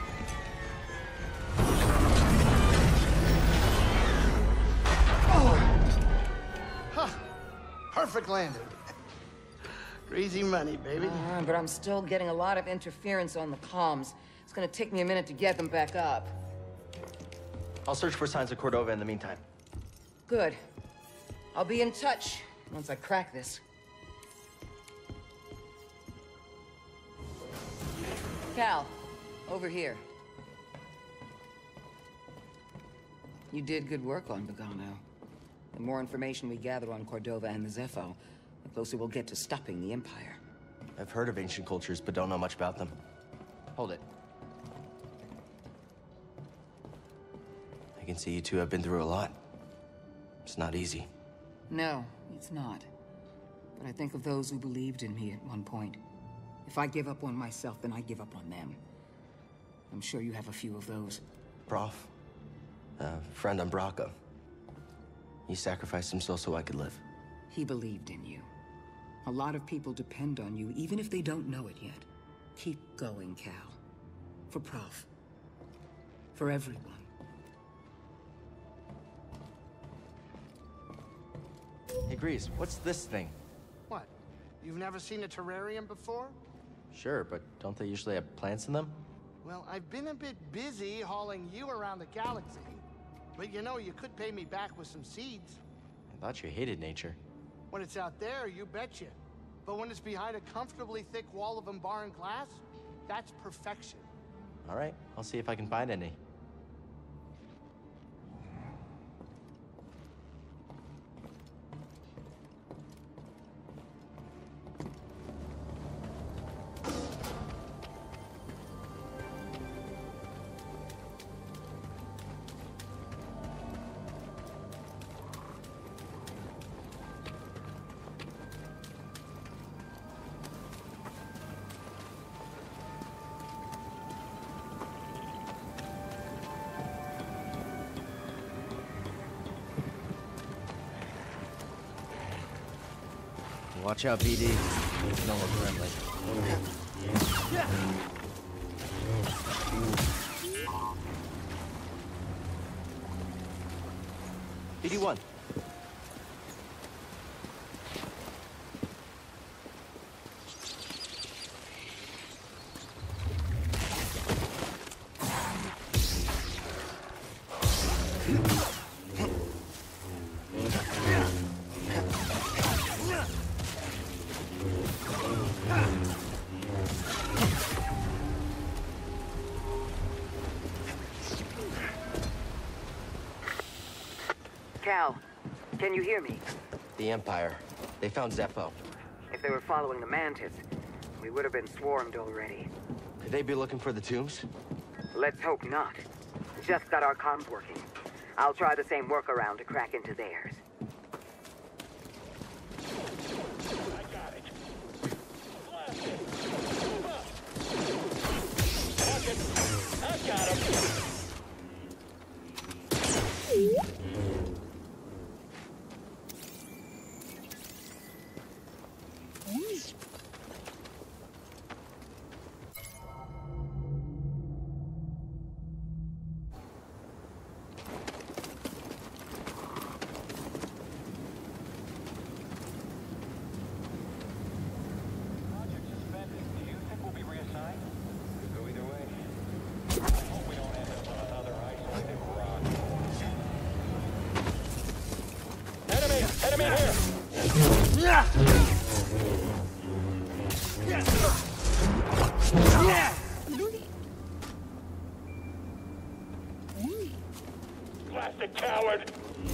Oh. Huh. Perfect landing. Easy money, baby. But I'm still getting a lot of interference on the comms. It's gonna take me a minute to get them back up. I'll search for signs of Cordova in the meantime. Good. I'll be in touch once I crack this. Cal, over here. You did good work on Bogano. The more information we gather on Cordova and the Zepho, the closer we'll get to stopping the Empire. I've heard of ancient cultures, but don't know much about them. Hold it. I can see you two have been through a lot. It's not easy. No, it's not. But I think of those who believed in me at one point. If I give up on myself, then I give up on them. I'm sure you have a few of those. Prof, a friend on Braca. He sacrificed himself so I could live. He believed in you. A lot of people depend on you, even if they don't know it yet. Keep going, Cal. For Prof. For everyone. Hey, degrees. What's this thing? What? You've never seen a terrarium before? Sure, but don't they usually have plants in them? Well, I've been a bit busy hauling you around the galaxy. But you know, you could pay me back with some seeds. I thought you hated nature. When it's out there, you betcha. But when it's behind a comfortably thick wall of embarring glass, that's perfection. All right, I'll see if I can find any. Watch out, BD. No more friendly. BD1. Cal, can you hear me? The Empire. They found Zepho. If they were following the Mantis, we would have been swarmed already. Could they be looking for the tombs? Let's hope not. Just got our comms working. I'll try the same workaround to crack into theirs. I got it. Blast it. Move up. Fuck it. I got him. Enemy here! Plastic coward!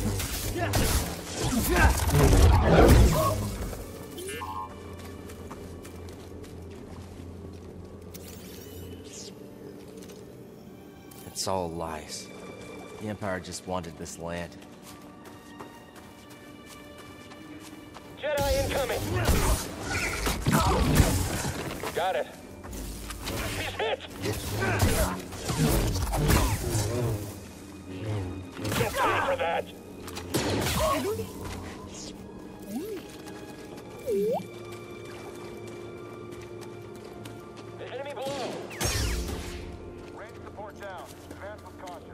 It's all lies. The Empire just wanted this land. Jedi incoming! Got it. He's hit! You'll pay for that! The enemy below! Range support down. Advance with caution.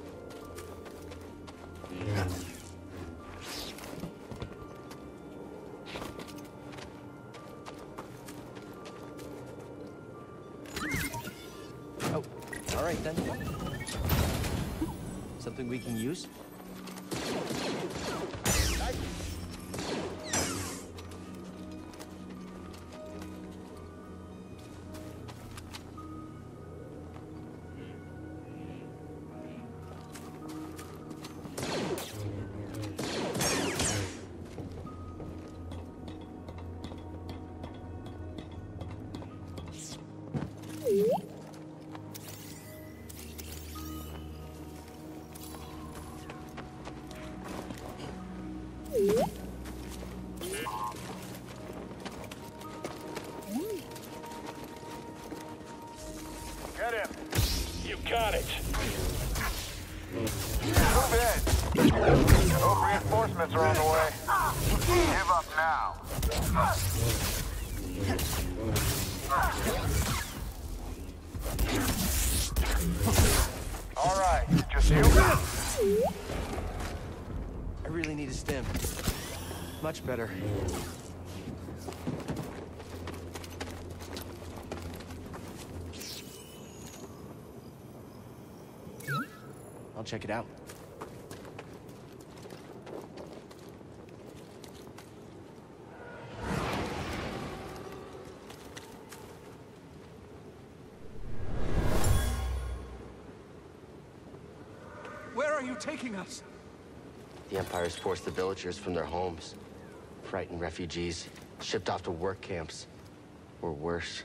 Oh, all right then. Something we can use? Get him. You got it. Move in. Hope reinforcements are on the way. Give up now. All right, just you. I really need a stim. Much better. I'll check it out. Where are you taking us? The Empire's forced the villagers from their homes. Frightened refugees, shipped off to work camps. Or worse.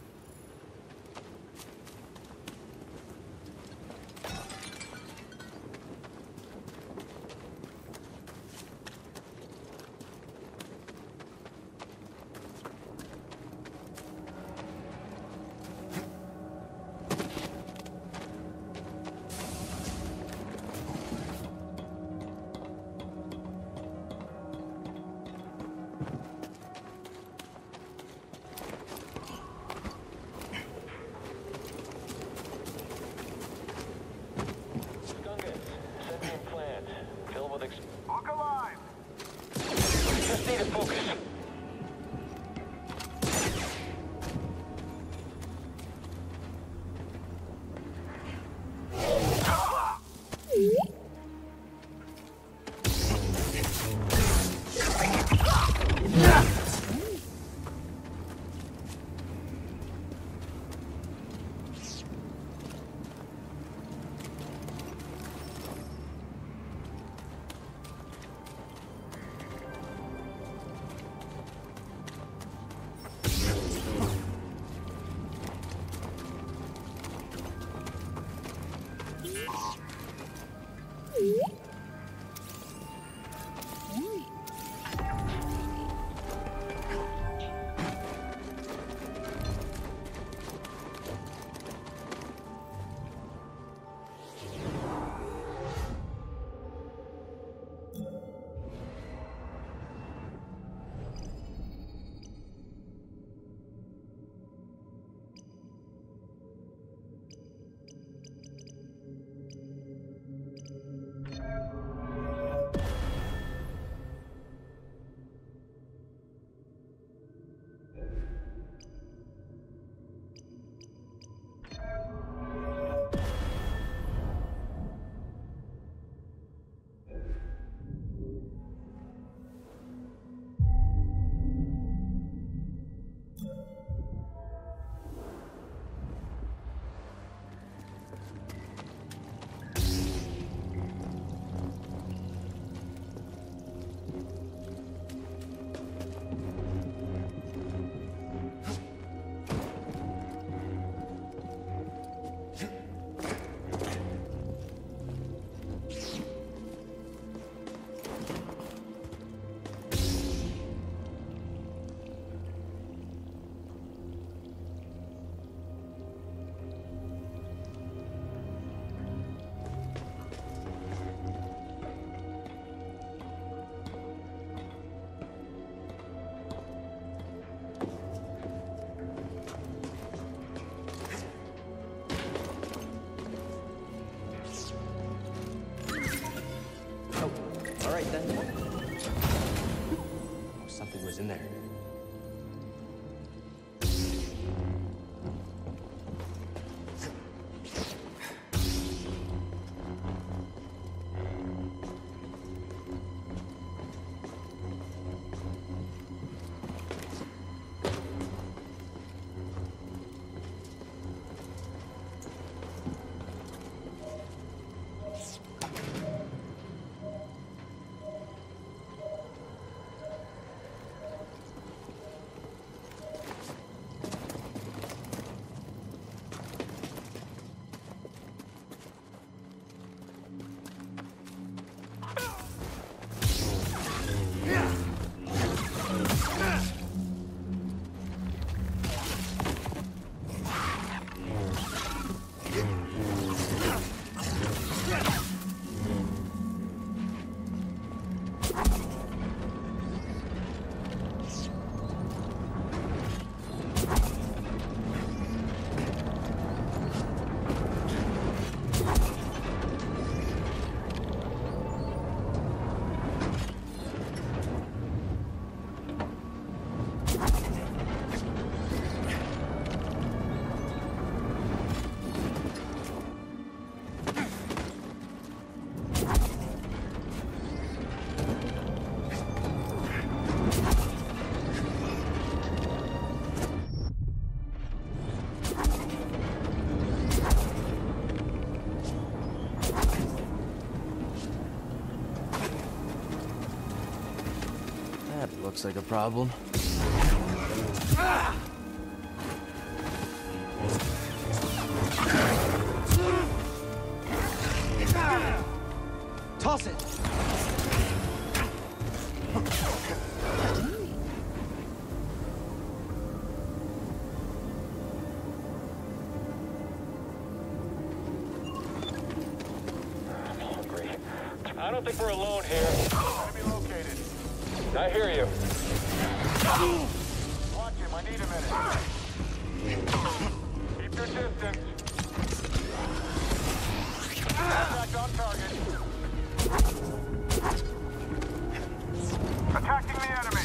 Look alive! Just need to focus. All right, then. Something was in there. looks like a problem. Toss it! I don't think we're alone here. Enemy located. I hear you. Watch him. I need a minute. Keep your distance. Contact on target. Attacking the enemy.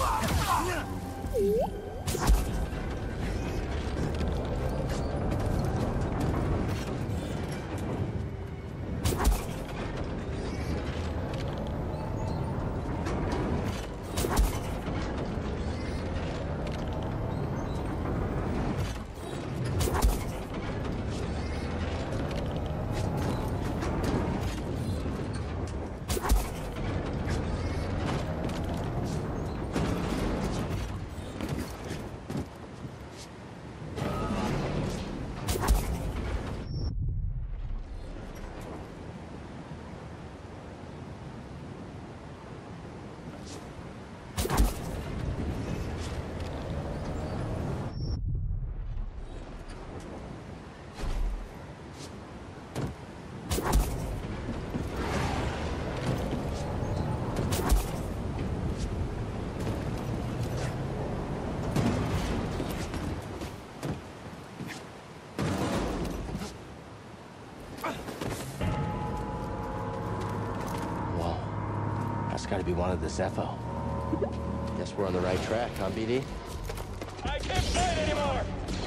Gotta be one of the Zepho. Guess we're on the right track, huh, BD? I can't fight anymore!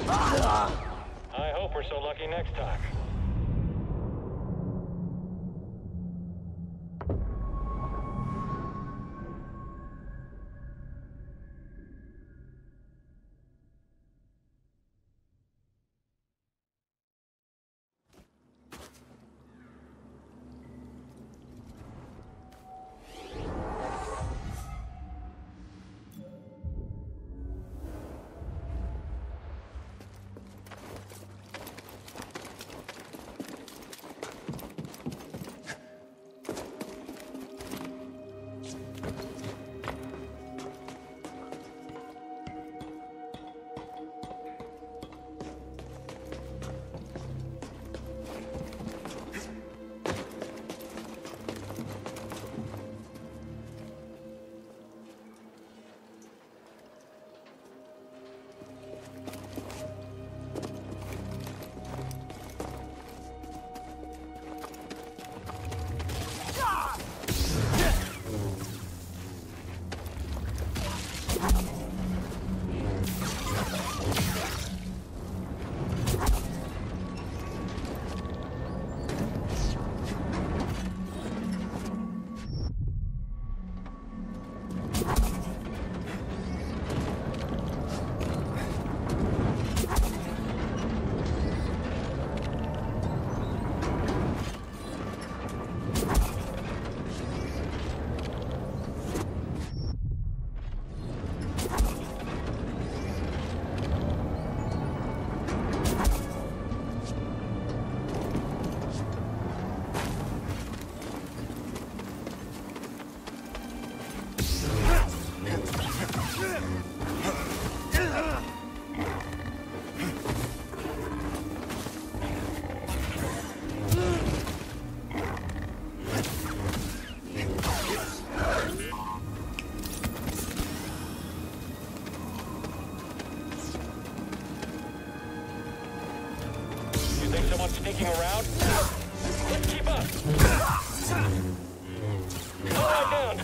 I hope we're so lucky next time. Sneaking around? Let's keep up! Come on down!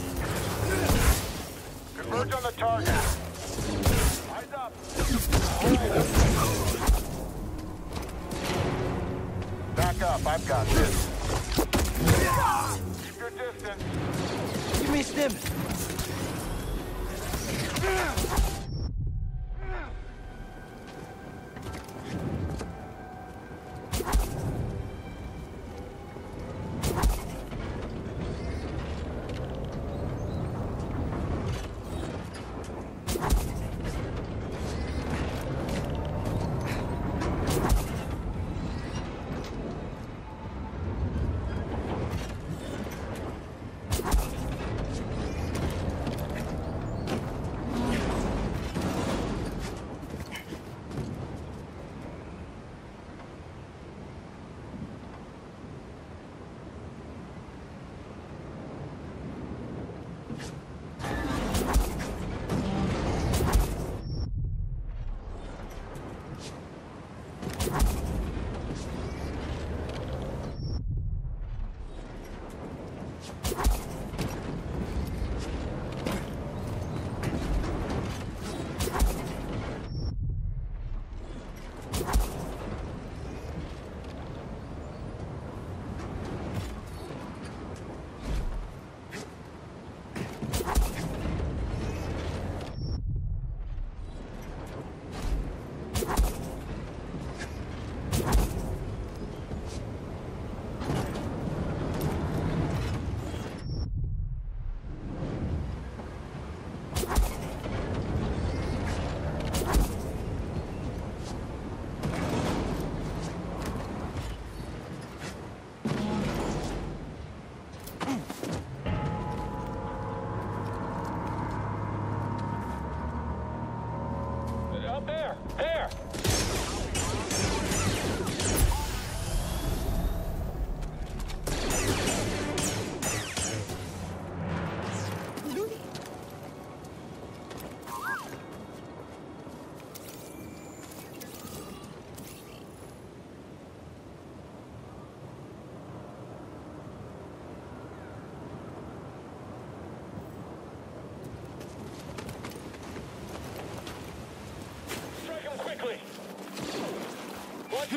Converge on the target! Eyes up! Alright. Back up, I've got this. Keep your distance. Give me a stim!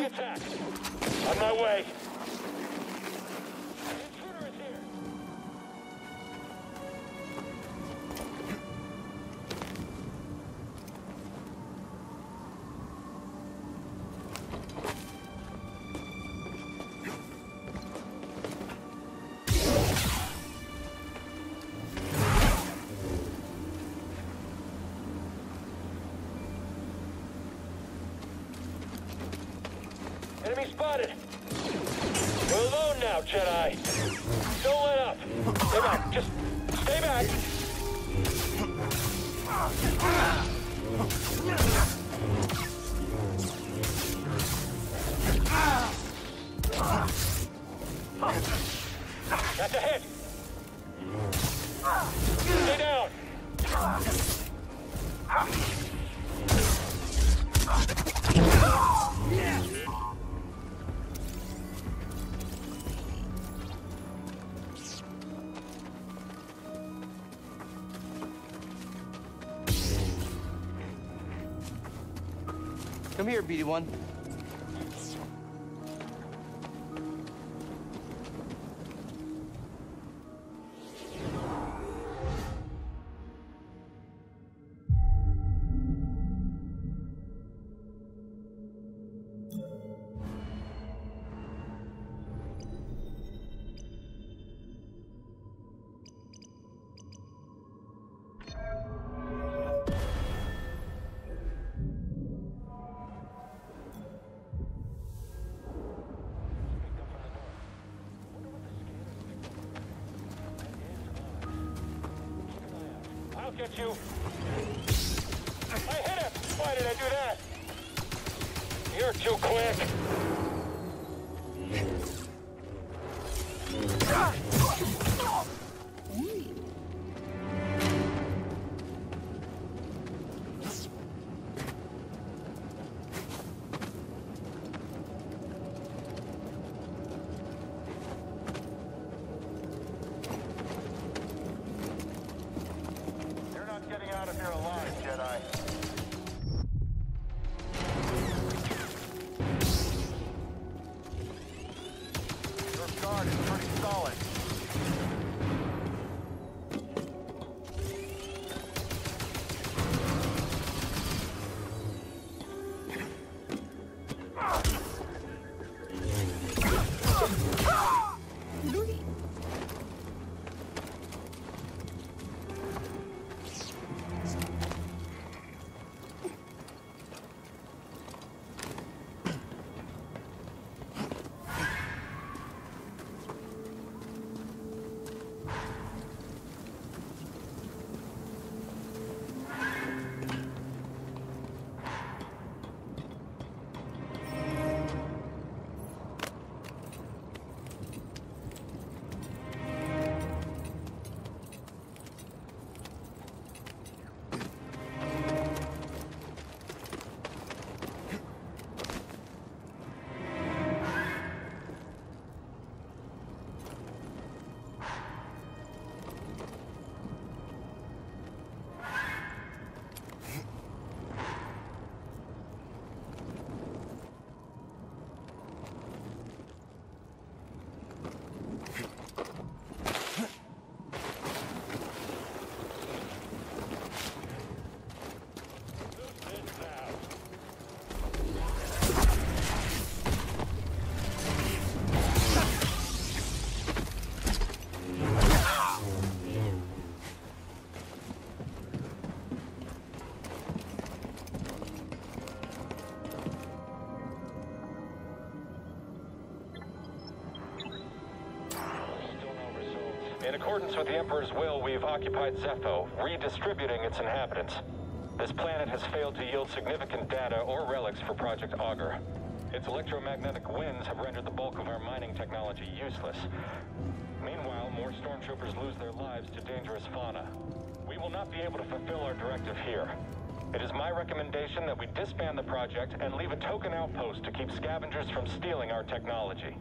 Enemy attack! On my way! Intruder is here! Enemy spotted! We're alone now, Jedi! Don't let up! Stay back! Just stay back! That's a hit! Stay down! Come here, BD1. I'll get you. I hit him! Why did I do that? You're too quick. You're not getting out of here alive, Jedi. Your guard is pretty solid. In accordance with the Emperor's will, we've occupied Zepho, redistributing its inhabitants. This planet has failed to yield significant data or relics for Project Augur. Its electromagnetic winds have rendered the bulk of our mining technology useless. Meanwhile, more stormtroopers lose their lives to dangerous fauna. We will not be able to fulfill our directive here. It is my recommendation that we disband the project and leave a token outpost to keep scavengers from stealing our technology.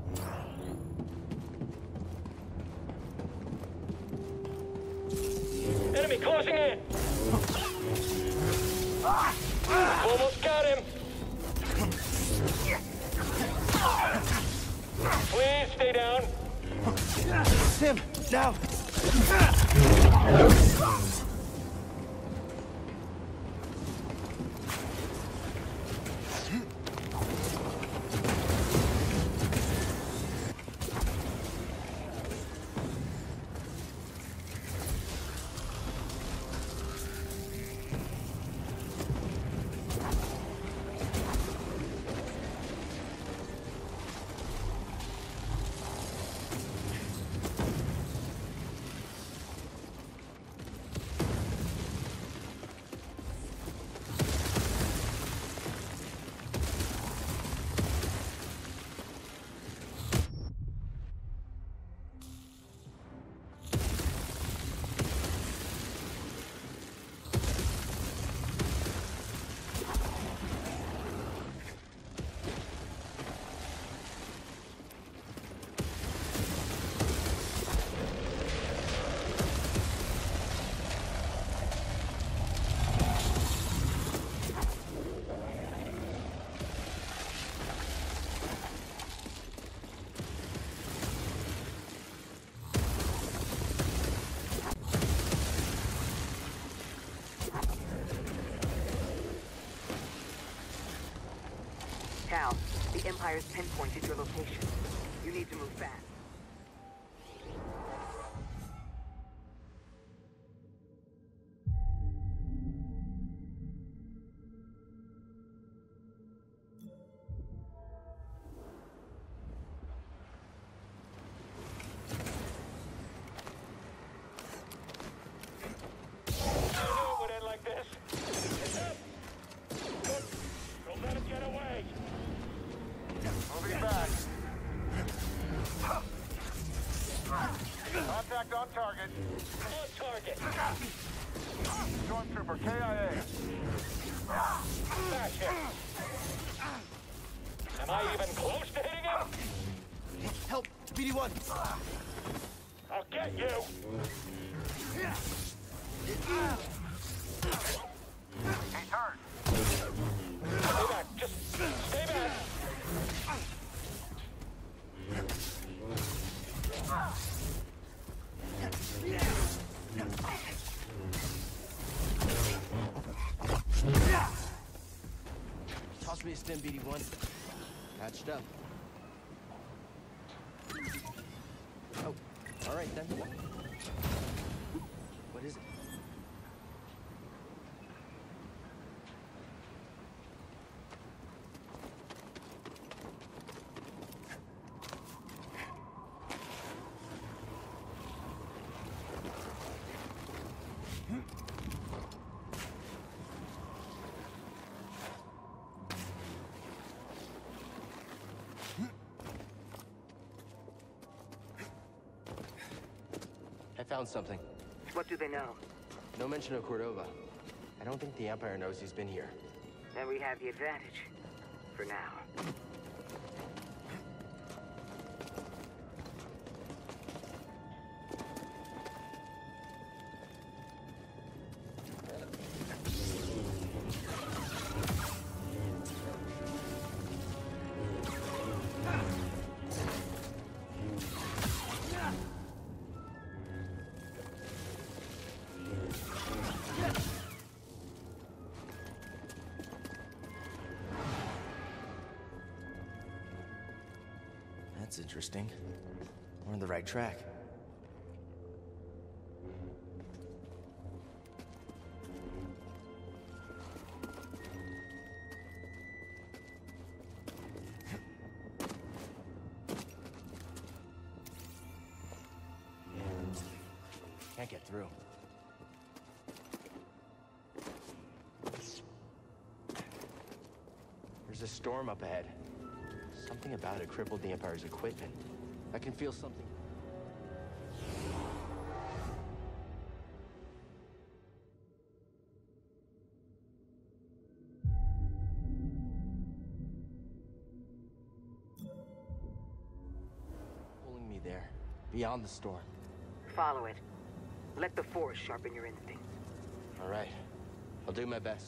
Enemy closing in! Almost got him! stay down. Stim, now! Cal, the Empire's pinpointed your location. You need to move fast. Contact on target. On target. Stormtrooper KIA. Back him. Am I even close to hitting him? Help! BD-1! I'll get you. He turned. Stay back. Just stay back. Toss me a stim, BD-1. Patched up. Oh, all right then. What is it? I found something. What do they know? No mention of Cordova. I don't think the Empire knows he's been here. Then we have the advantage. For now. That's interesting. We're on the right track. Can't get through. There's a storm up ahead. Something about it crippled the Empire's equipment. I can feel something. Pulling me there, beyond the storm. Follow it. Let the Force sharpen your instincts. All right. I'll do my best.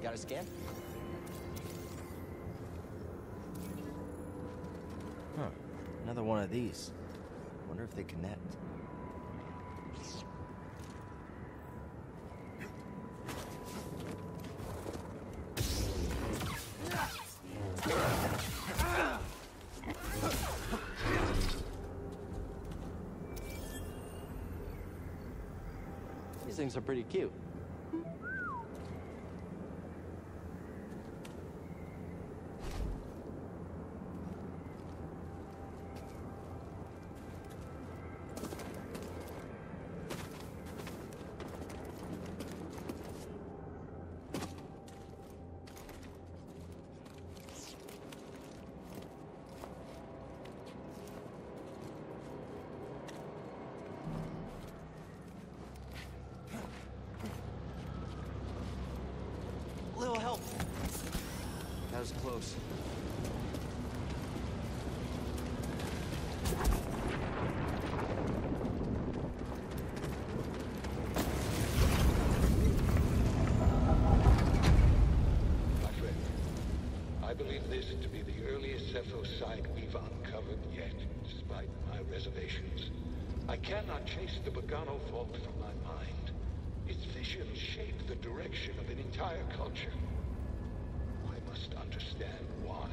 got a scan? Huh. Another one of these. Wonder if they connect. These things are pretty cute. Little help. That was close. My friend, I believe this to be the earliest Cepho site we've uncovered yet, despite my reservations. I cannot chase the Bogano fault from my mind. Its visions shape the direction of an entire culture. I must understand why.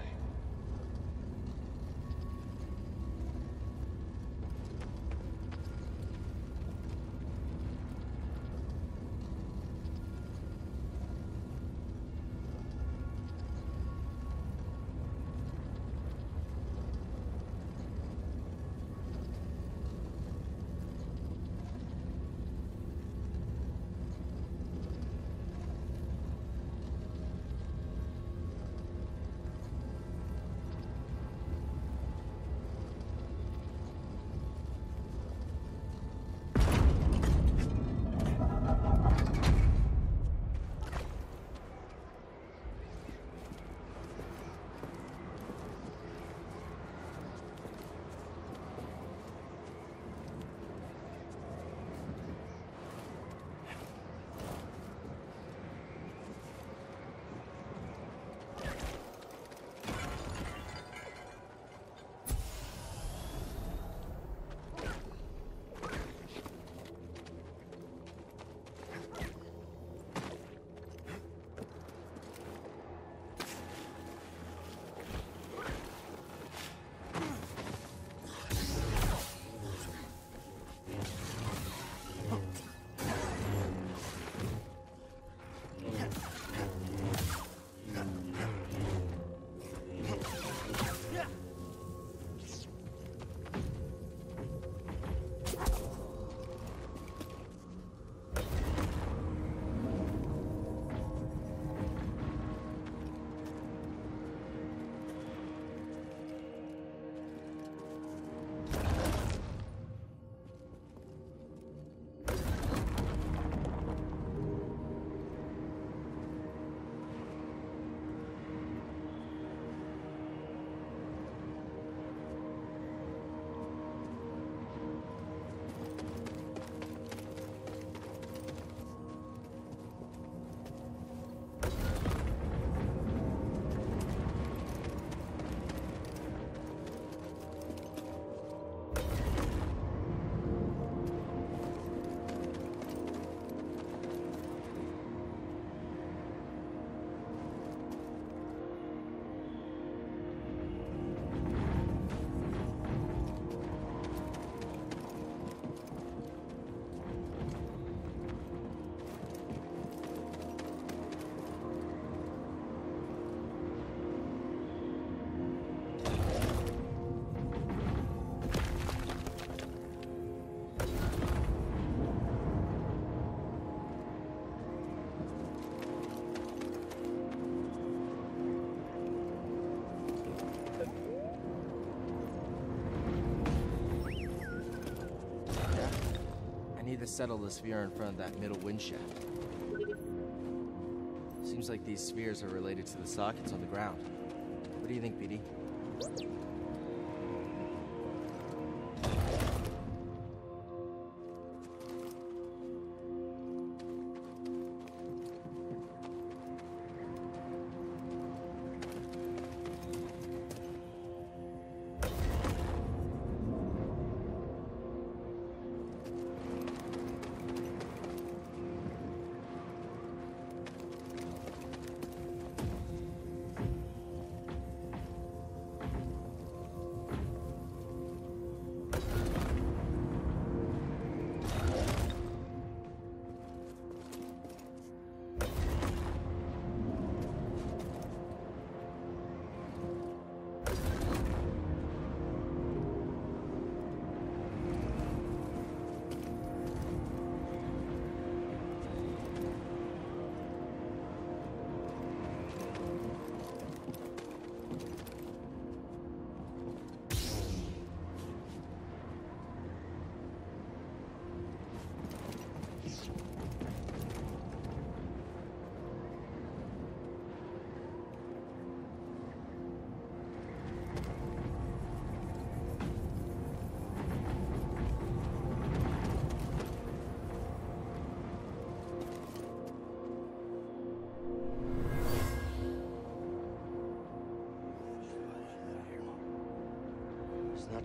To settle the sphere in front of that middle wind shaft. Seems like these spheres are related to the sockets on the ground. What do you think, BD?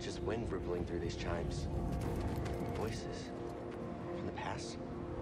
just wind rippling through these chimes. Voices from the past.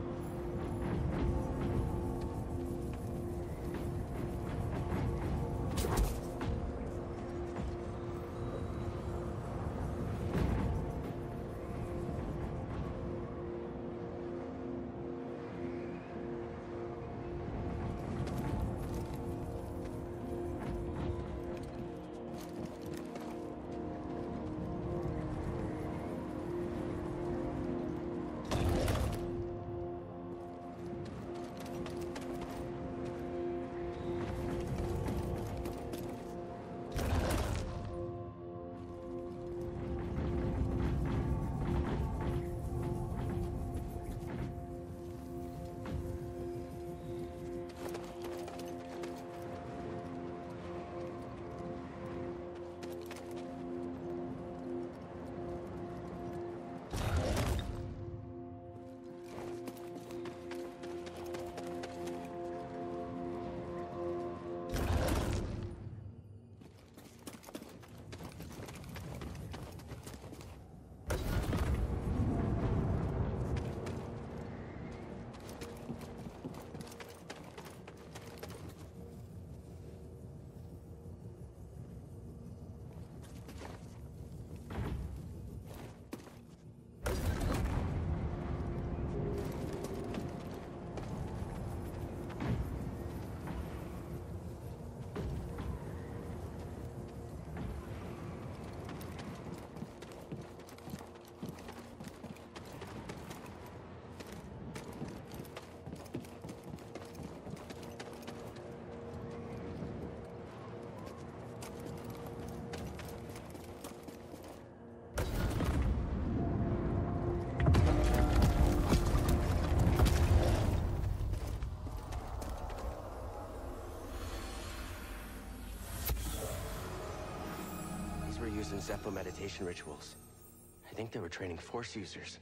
Using Zeppo meditation rituals. I think they were training Force users.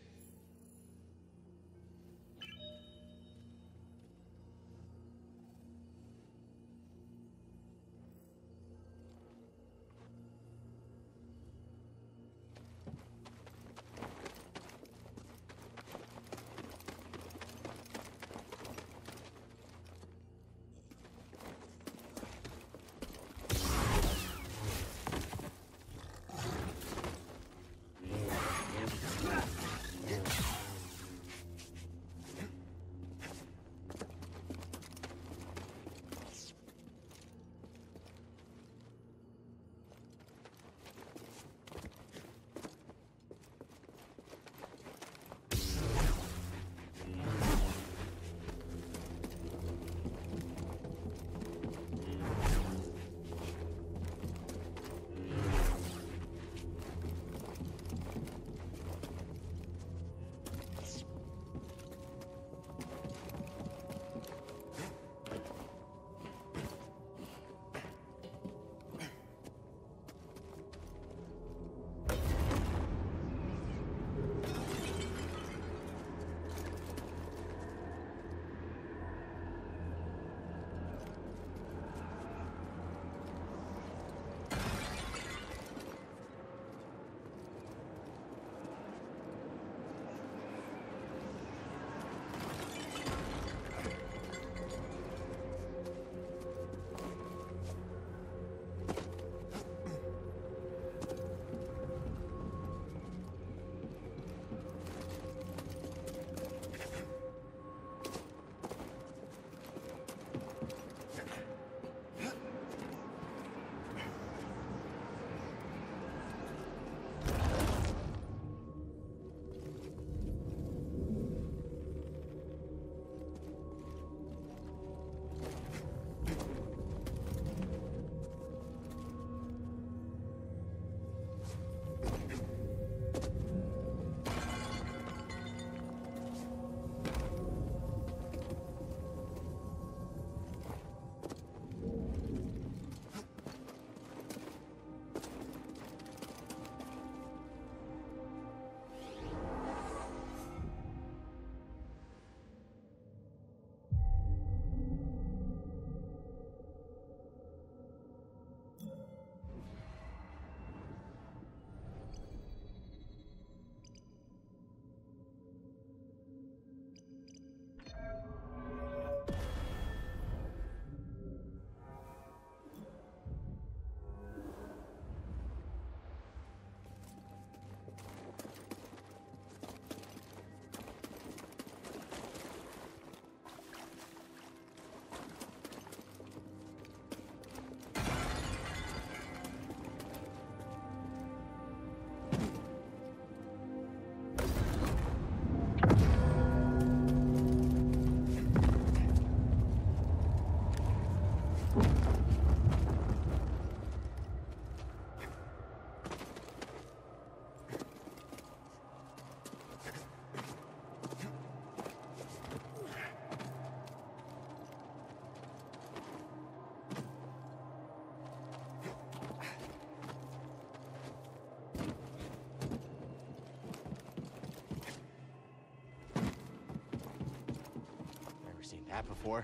That before?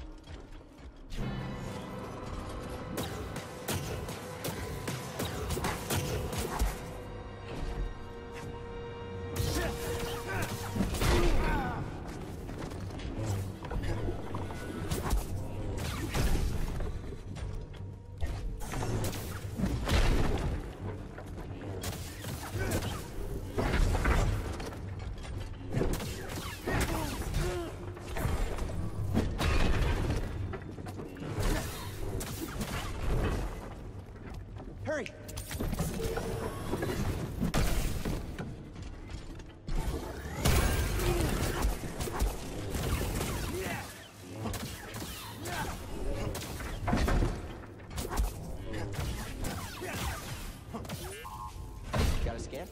Hurry! Got a scan?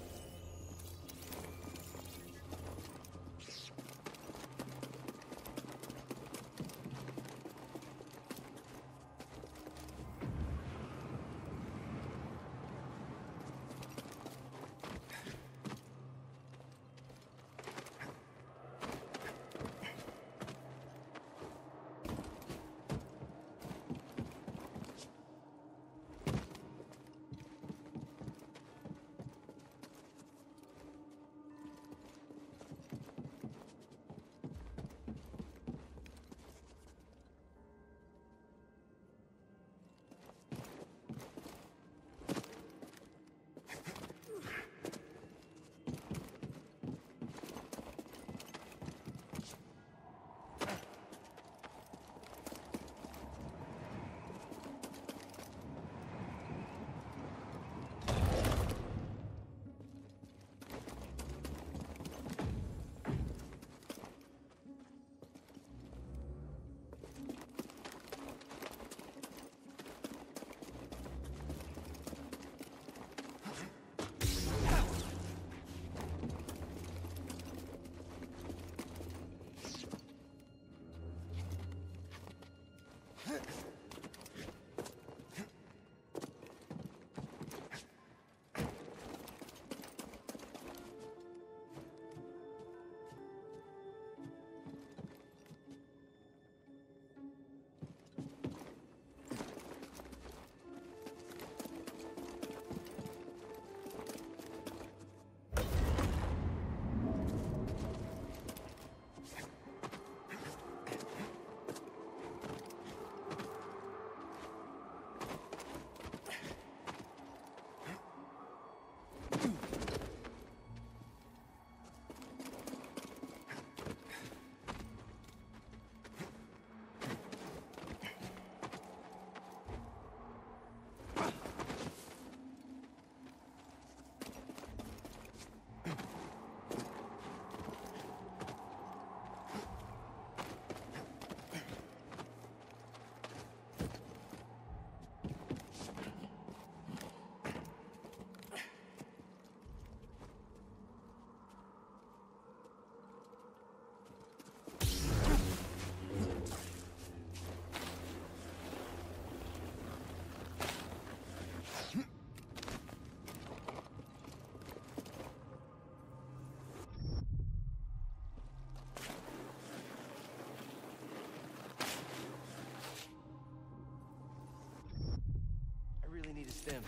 Need a stem.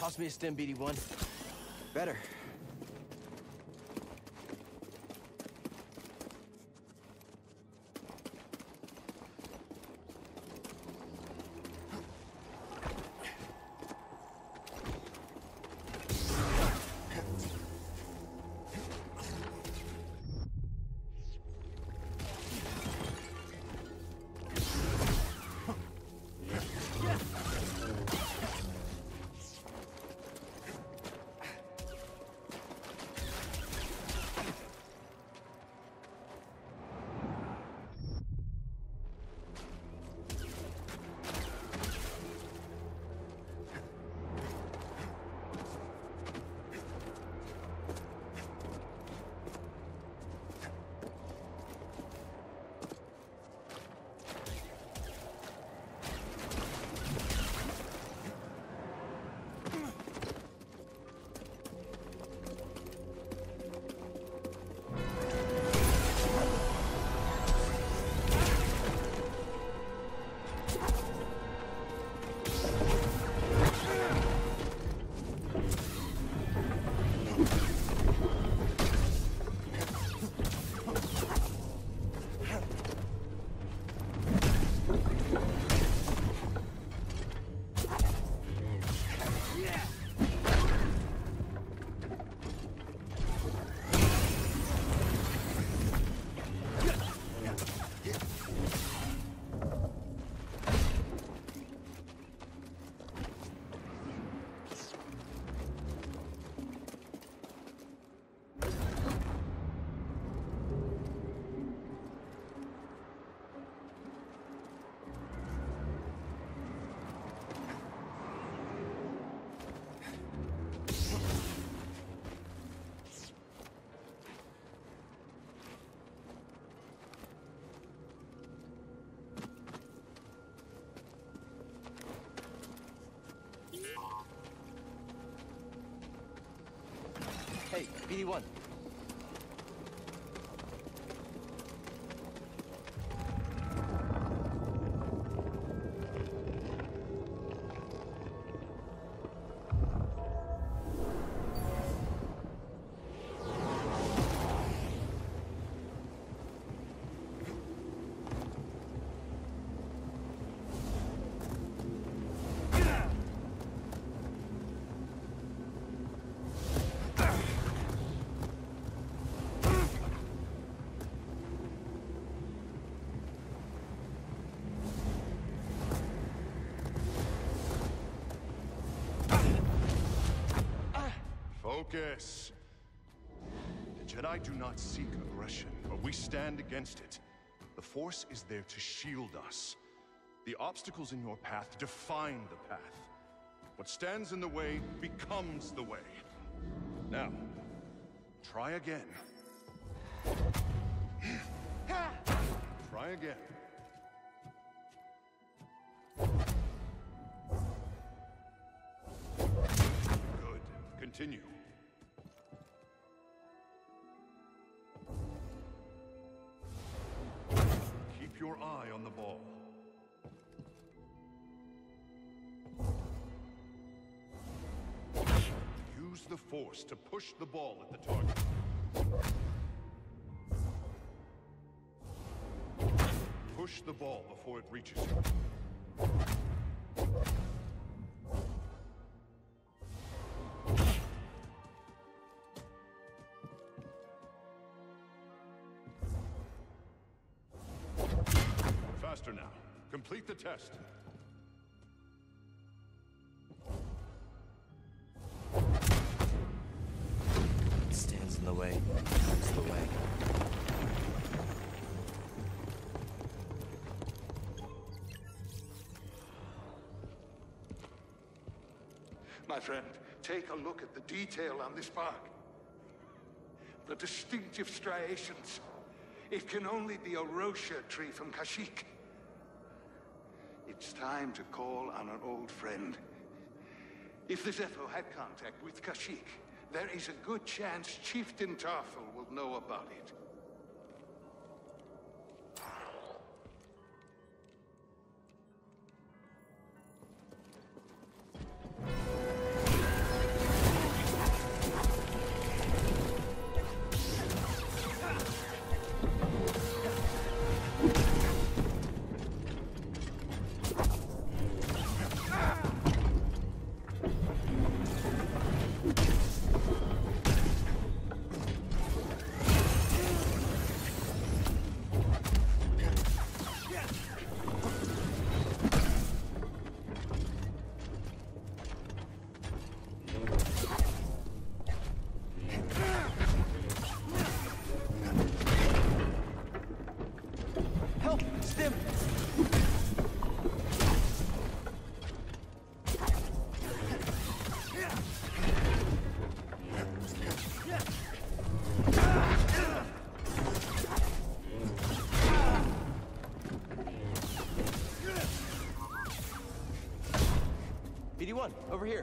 Toss me a stim, BD-1. Better. Hey, BD-1. Focus. The Jedi do not seek aggression, but we stand against it. The Force is there to shield us. The obstacles in your path define the path. What stands in the way becomes the way. Now, try again. Try again. Good. Continue. Keep your eye on the ball. Use the Force to push the ball at the target. Push the ball before it reaches you. Faster now. Complete the test. What stands in the way becomes the way. My friend, take a look at the detail on this bark. The distinctive striations. It can only be a Rosha tree from Kashyyyk. It's time to call on an old friend. If the Zepho had contact with Kashyyyk, there is a good chance Chieftain Tarful will know about it. BD1, over here.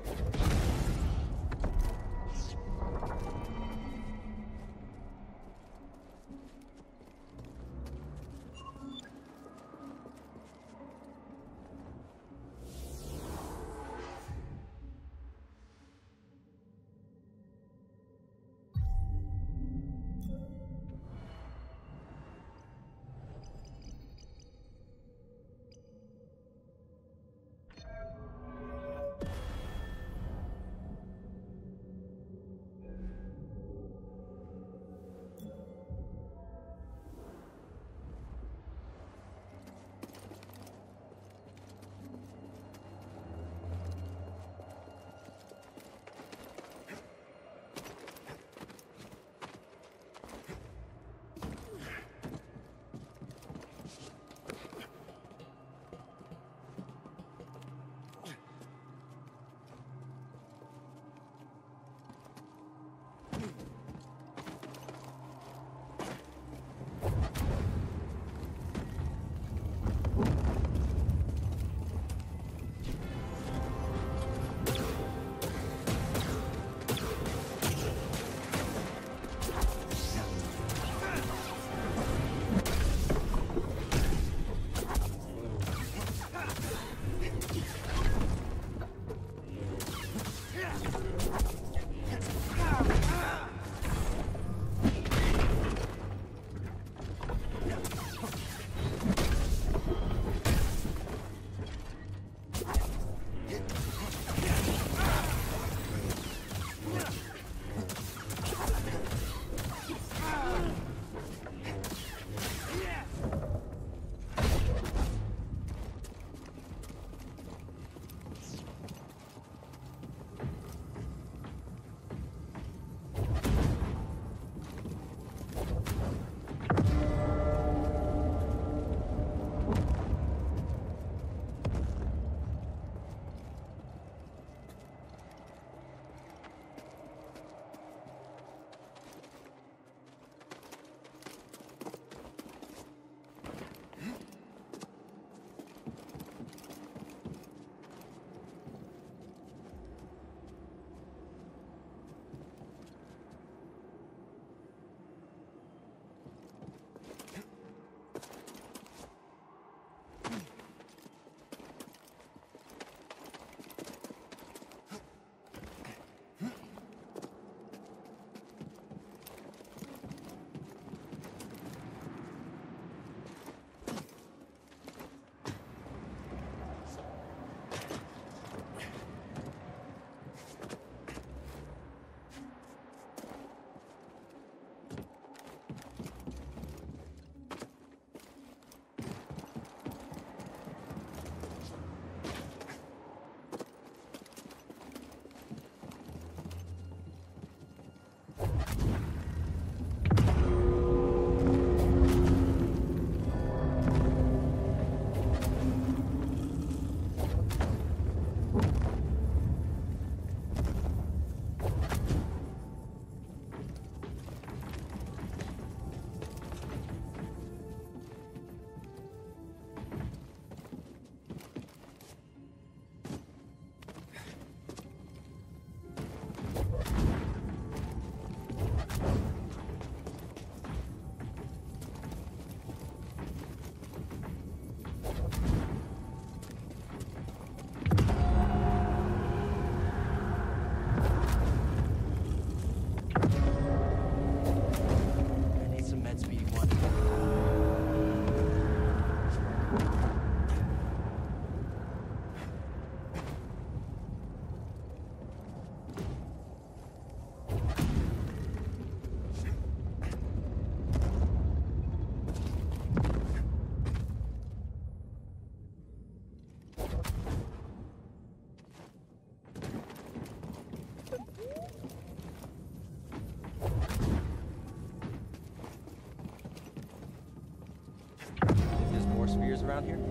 Spheres around here?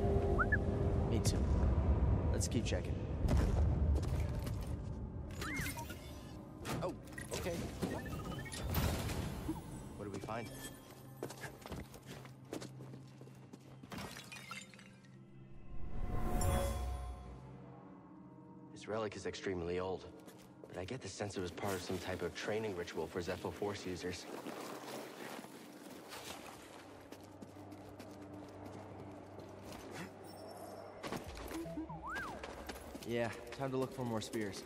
Me too. Let's keep checking. Oh, okay. What do we find? This relic is extremely old, but I get the sense it was part of some type of training ritual for Zepho Force users. Yeah, time to look for more spears.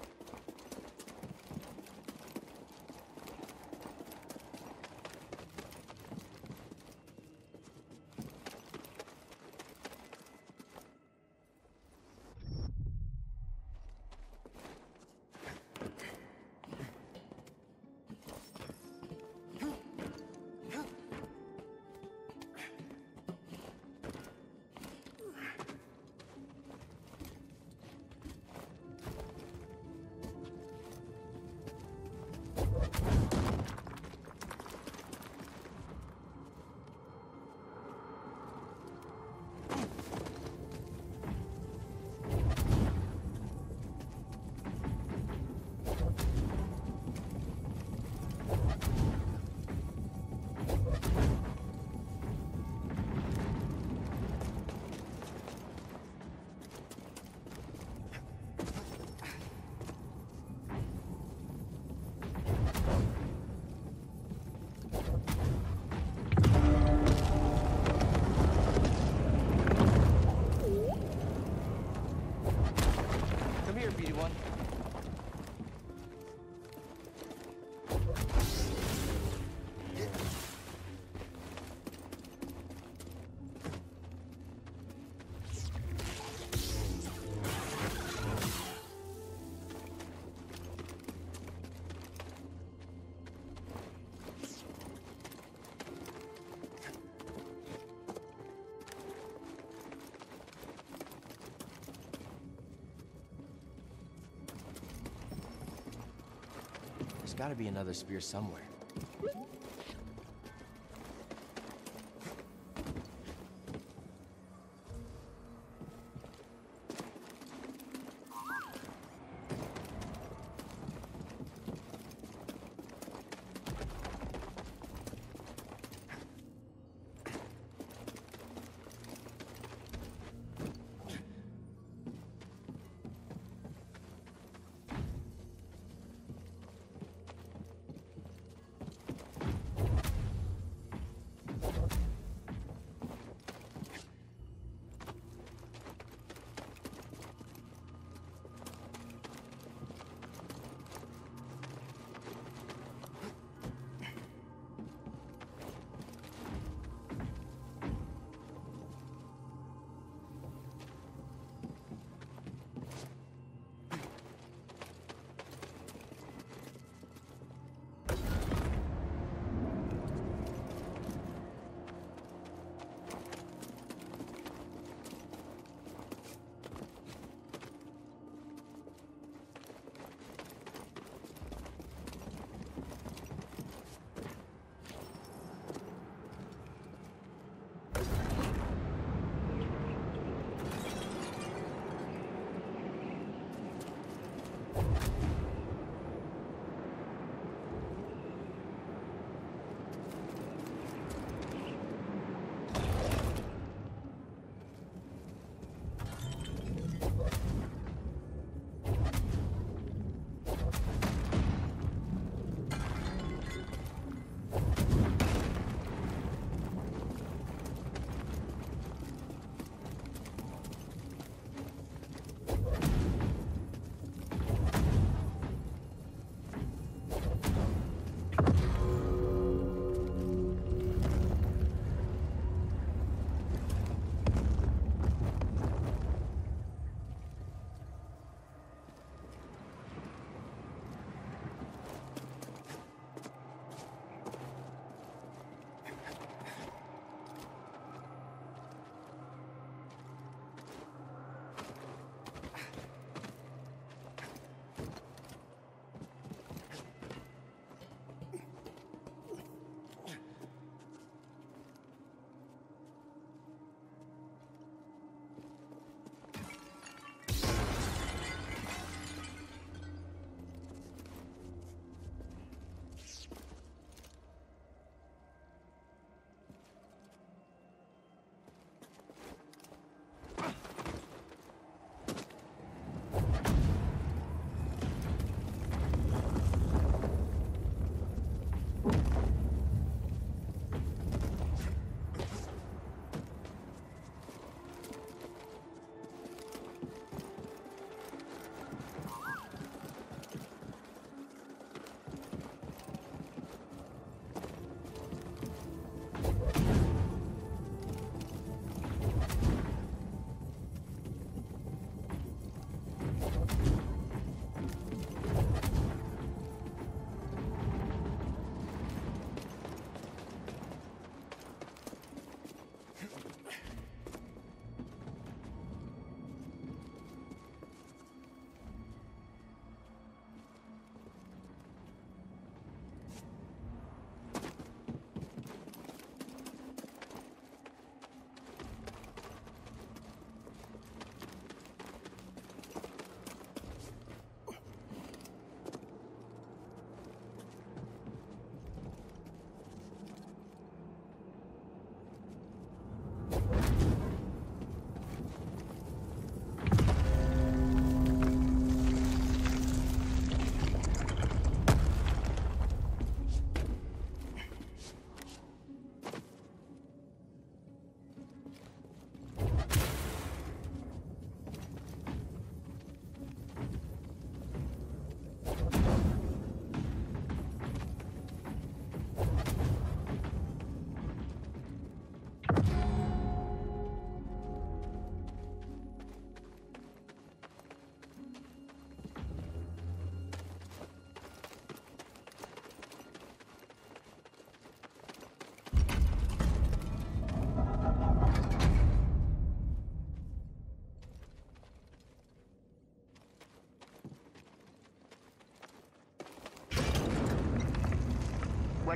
There's gotta be another spear somewhere.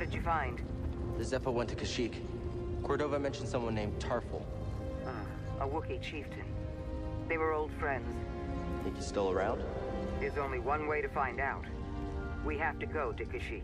What did you find? The Zephyr went to Kashyyyk. Cordova mentioned someone named Tarful. A Wookiee chieftain. They were old friends. Think he's still around? There's only one way to find out. We have to go to Kashyyyk.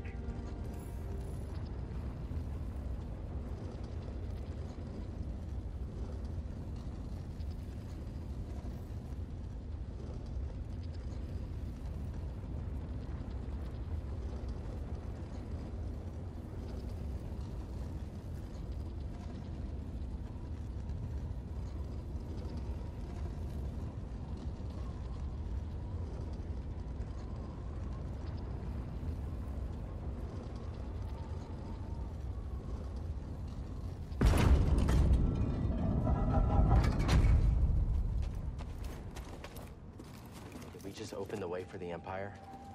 Just open the way for the Empire?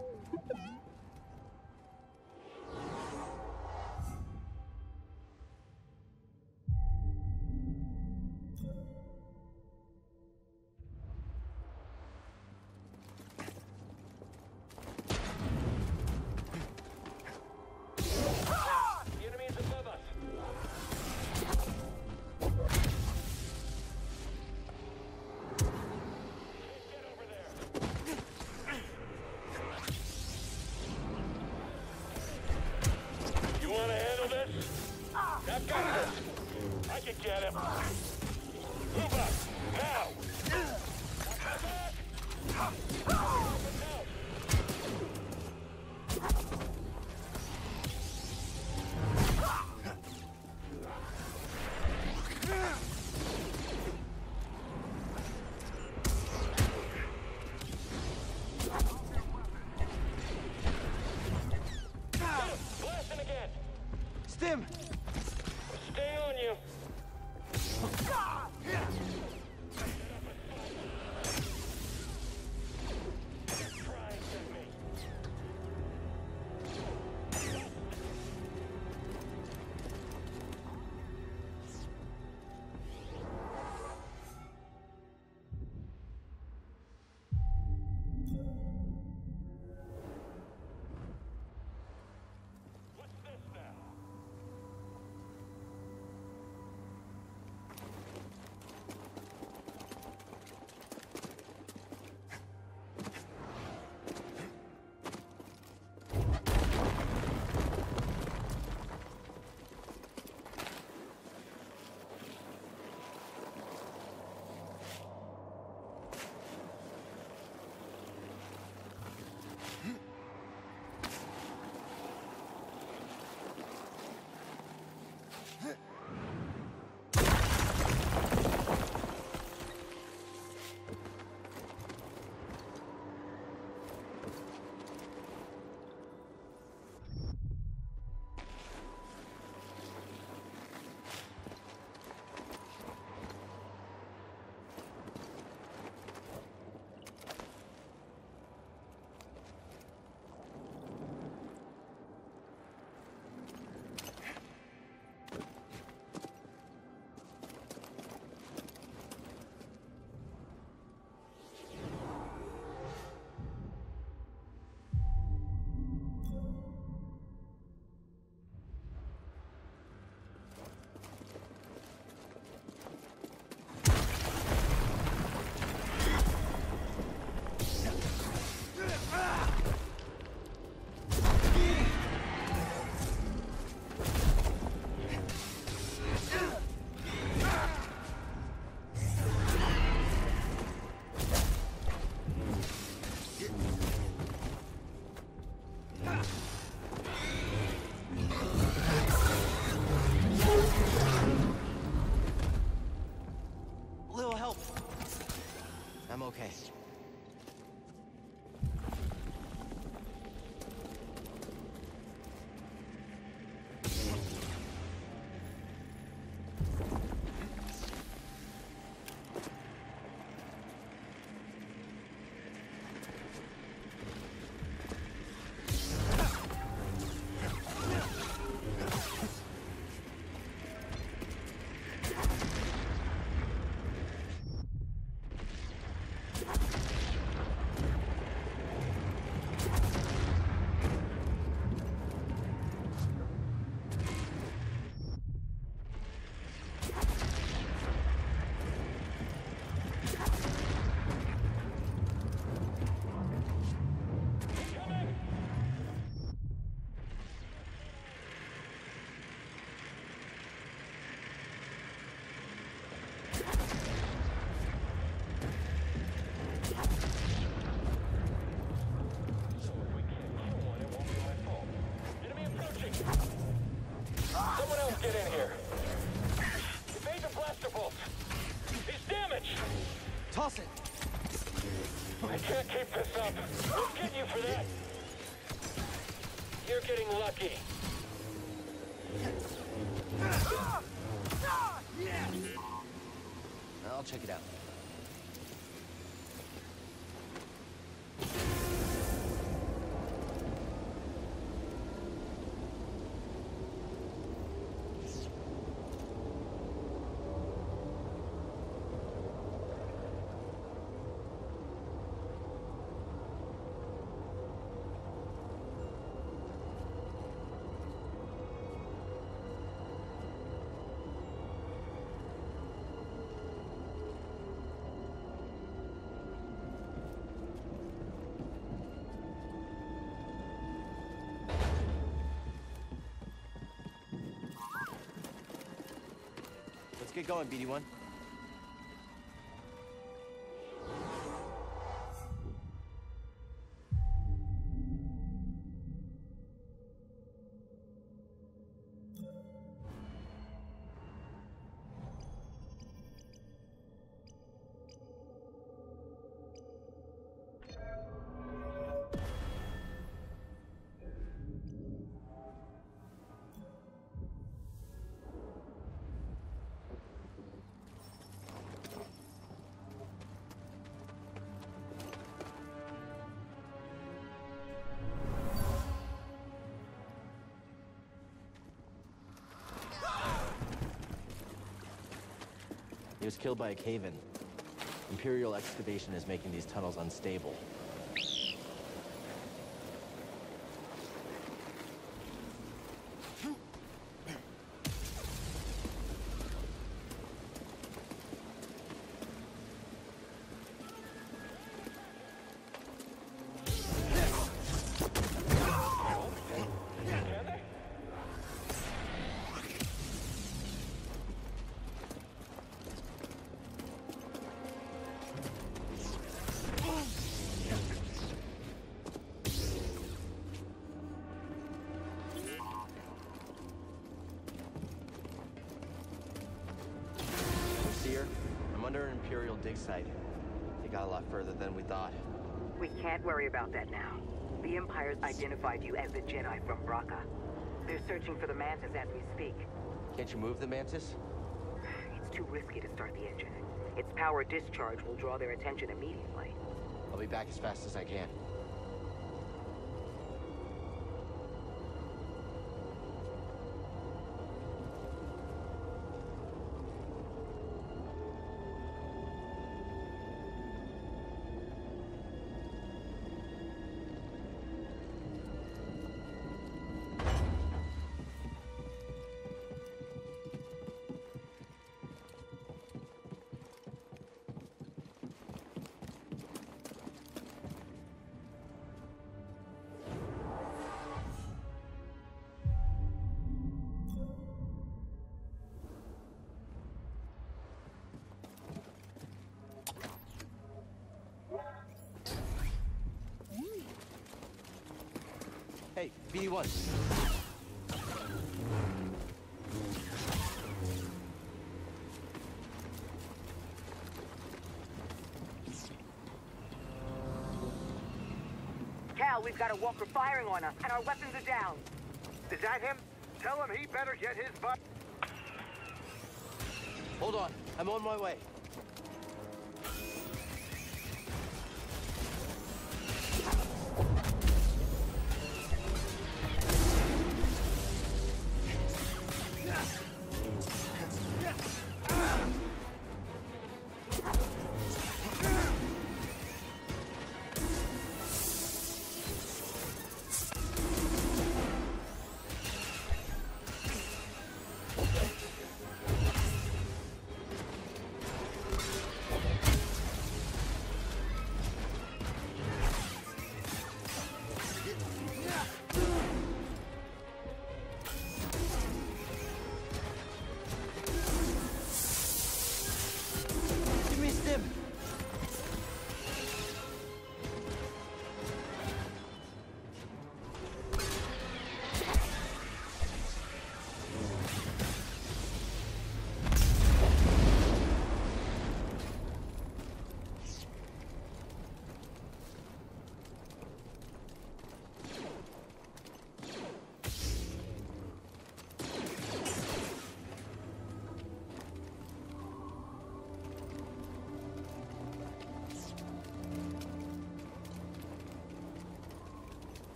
I can get him. Move up, now! Blasting again! Stim! Stay on you! I'm okay. Toss it! I can't keep this up. We'll get you for that. You're getting lucky. I'll check it out. Let's get going, BD1. He was killed by a cave-in. Imperial excavation is making these tunnels unstable. I'm under an Imperial dig site. They got a lot further than we thought. We can't worry about that now. The Empire's identified you as the Jedi from Bracca. They're searching for the Mantis as we speak. Can't you move the Mantis? It's too risky to start the engine. Its power discharge will draw their attention immediately. I'll be back as fast as I can. Hey, BD1. Cal, we've got a walker firing on us, and our weapons are down. Is that him? Tell him he better get his butt. Hold on, I'm on my way.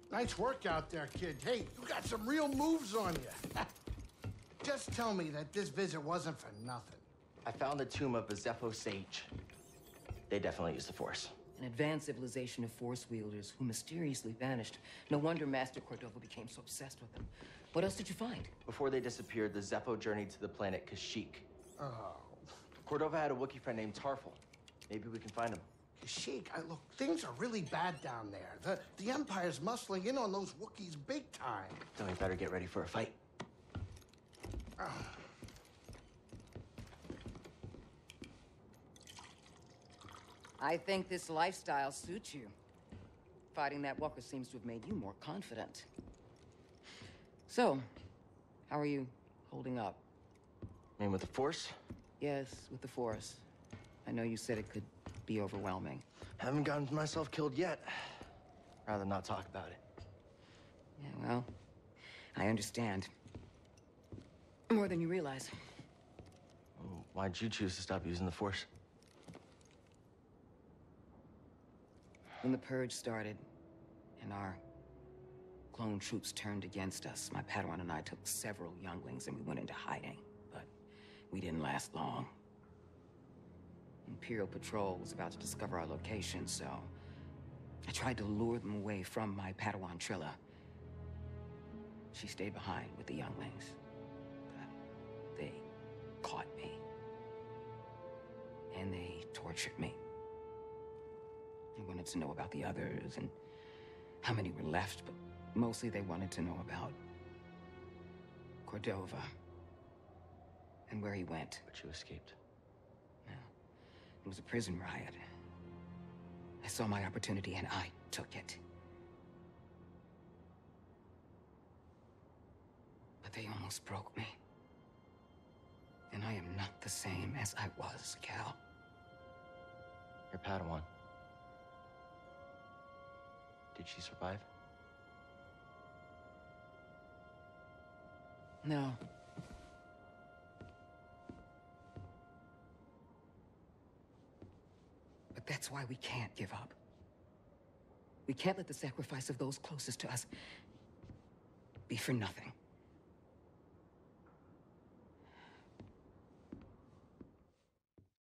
Nice work out there, kid. Hey, you got some real moves on you. Just tell me that this visit wasn't for nothing. I found the tomb of a Zepho sage. They definitely used the Force. An advanced civilization of Force wielders who mysteriously vanished. No wonder Master Cordova became so obsessed with them. What else did you find? Before they disappeared, the Zepho journeyed to the planet Kashyyyk. Oh. Cordova had a Wookiee friend named Tarful. Maybe we can find him. Kashyyyk, look, things are really bad down there. The Empire's muscling in on those Wookiees big time. Then we better get ready for a fight. I think this lifestyle suits you. Fighting that walker seems to have made you more confident. So, how are you holding up? I mean, with the Force? Yes, with the Force. I know you said it could be overwhelming. Haven't gotten myself killed yet. Rather not talk about it. Yeah, well, I understand. More than you realize. Well, why'd you choose to stop using the Force? When the Purge started, and our clone troops turned against us, my Padawan and I took several younglings and we went into hiding. But we didn't last long. Imperial Patrol was about to discover our location, so I tried to lure them away from my Padawan Trilla. She stayed behind with the younglings, but they caught me. And they tortured me. They wanted to know about the others and how many were left, but mostly they wanted to know about Cordova and where he went. But you escaped. Yeah. It was a prison riot. I saw my opportunity and I took it. But they almost broke me. And I am not the same as I was, Cal. Your Padawan. Did she survive? No. But that's why we can't give up. We can't let the sacrifice of those closest to us be for nothing.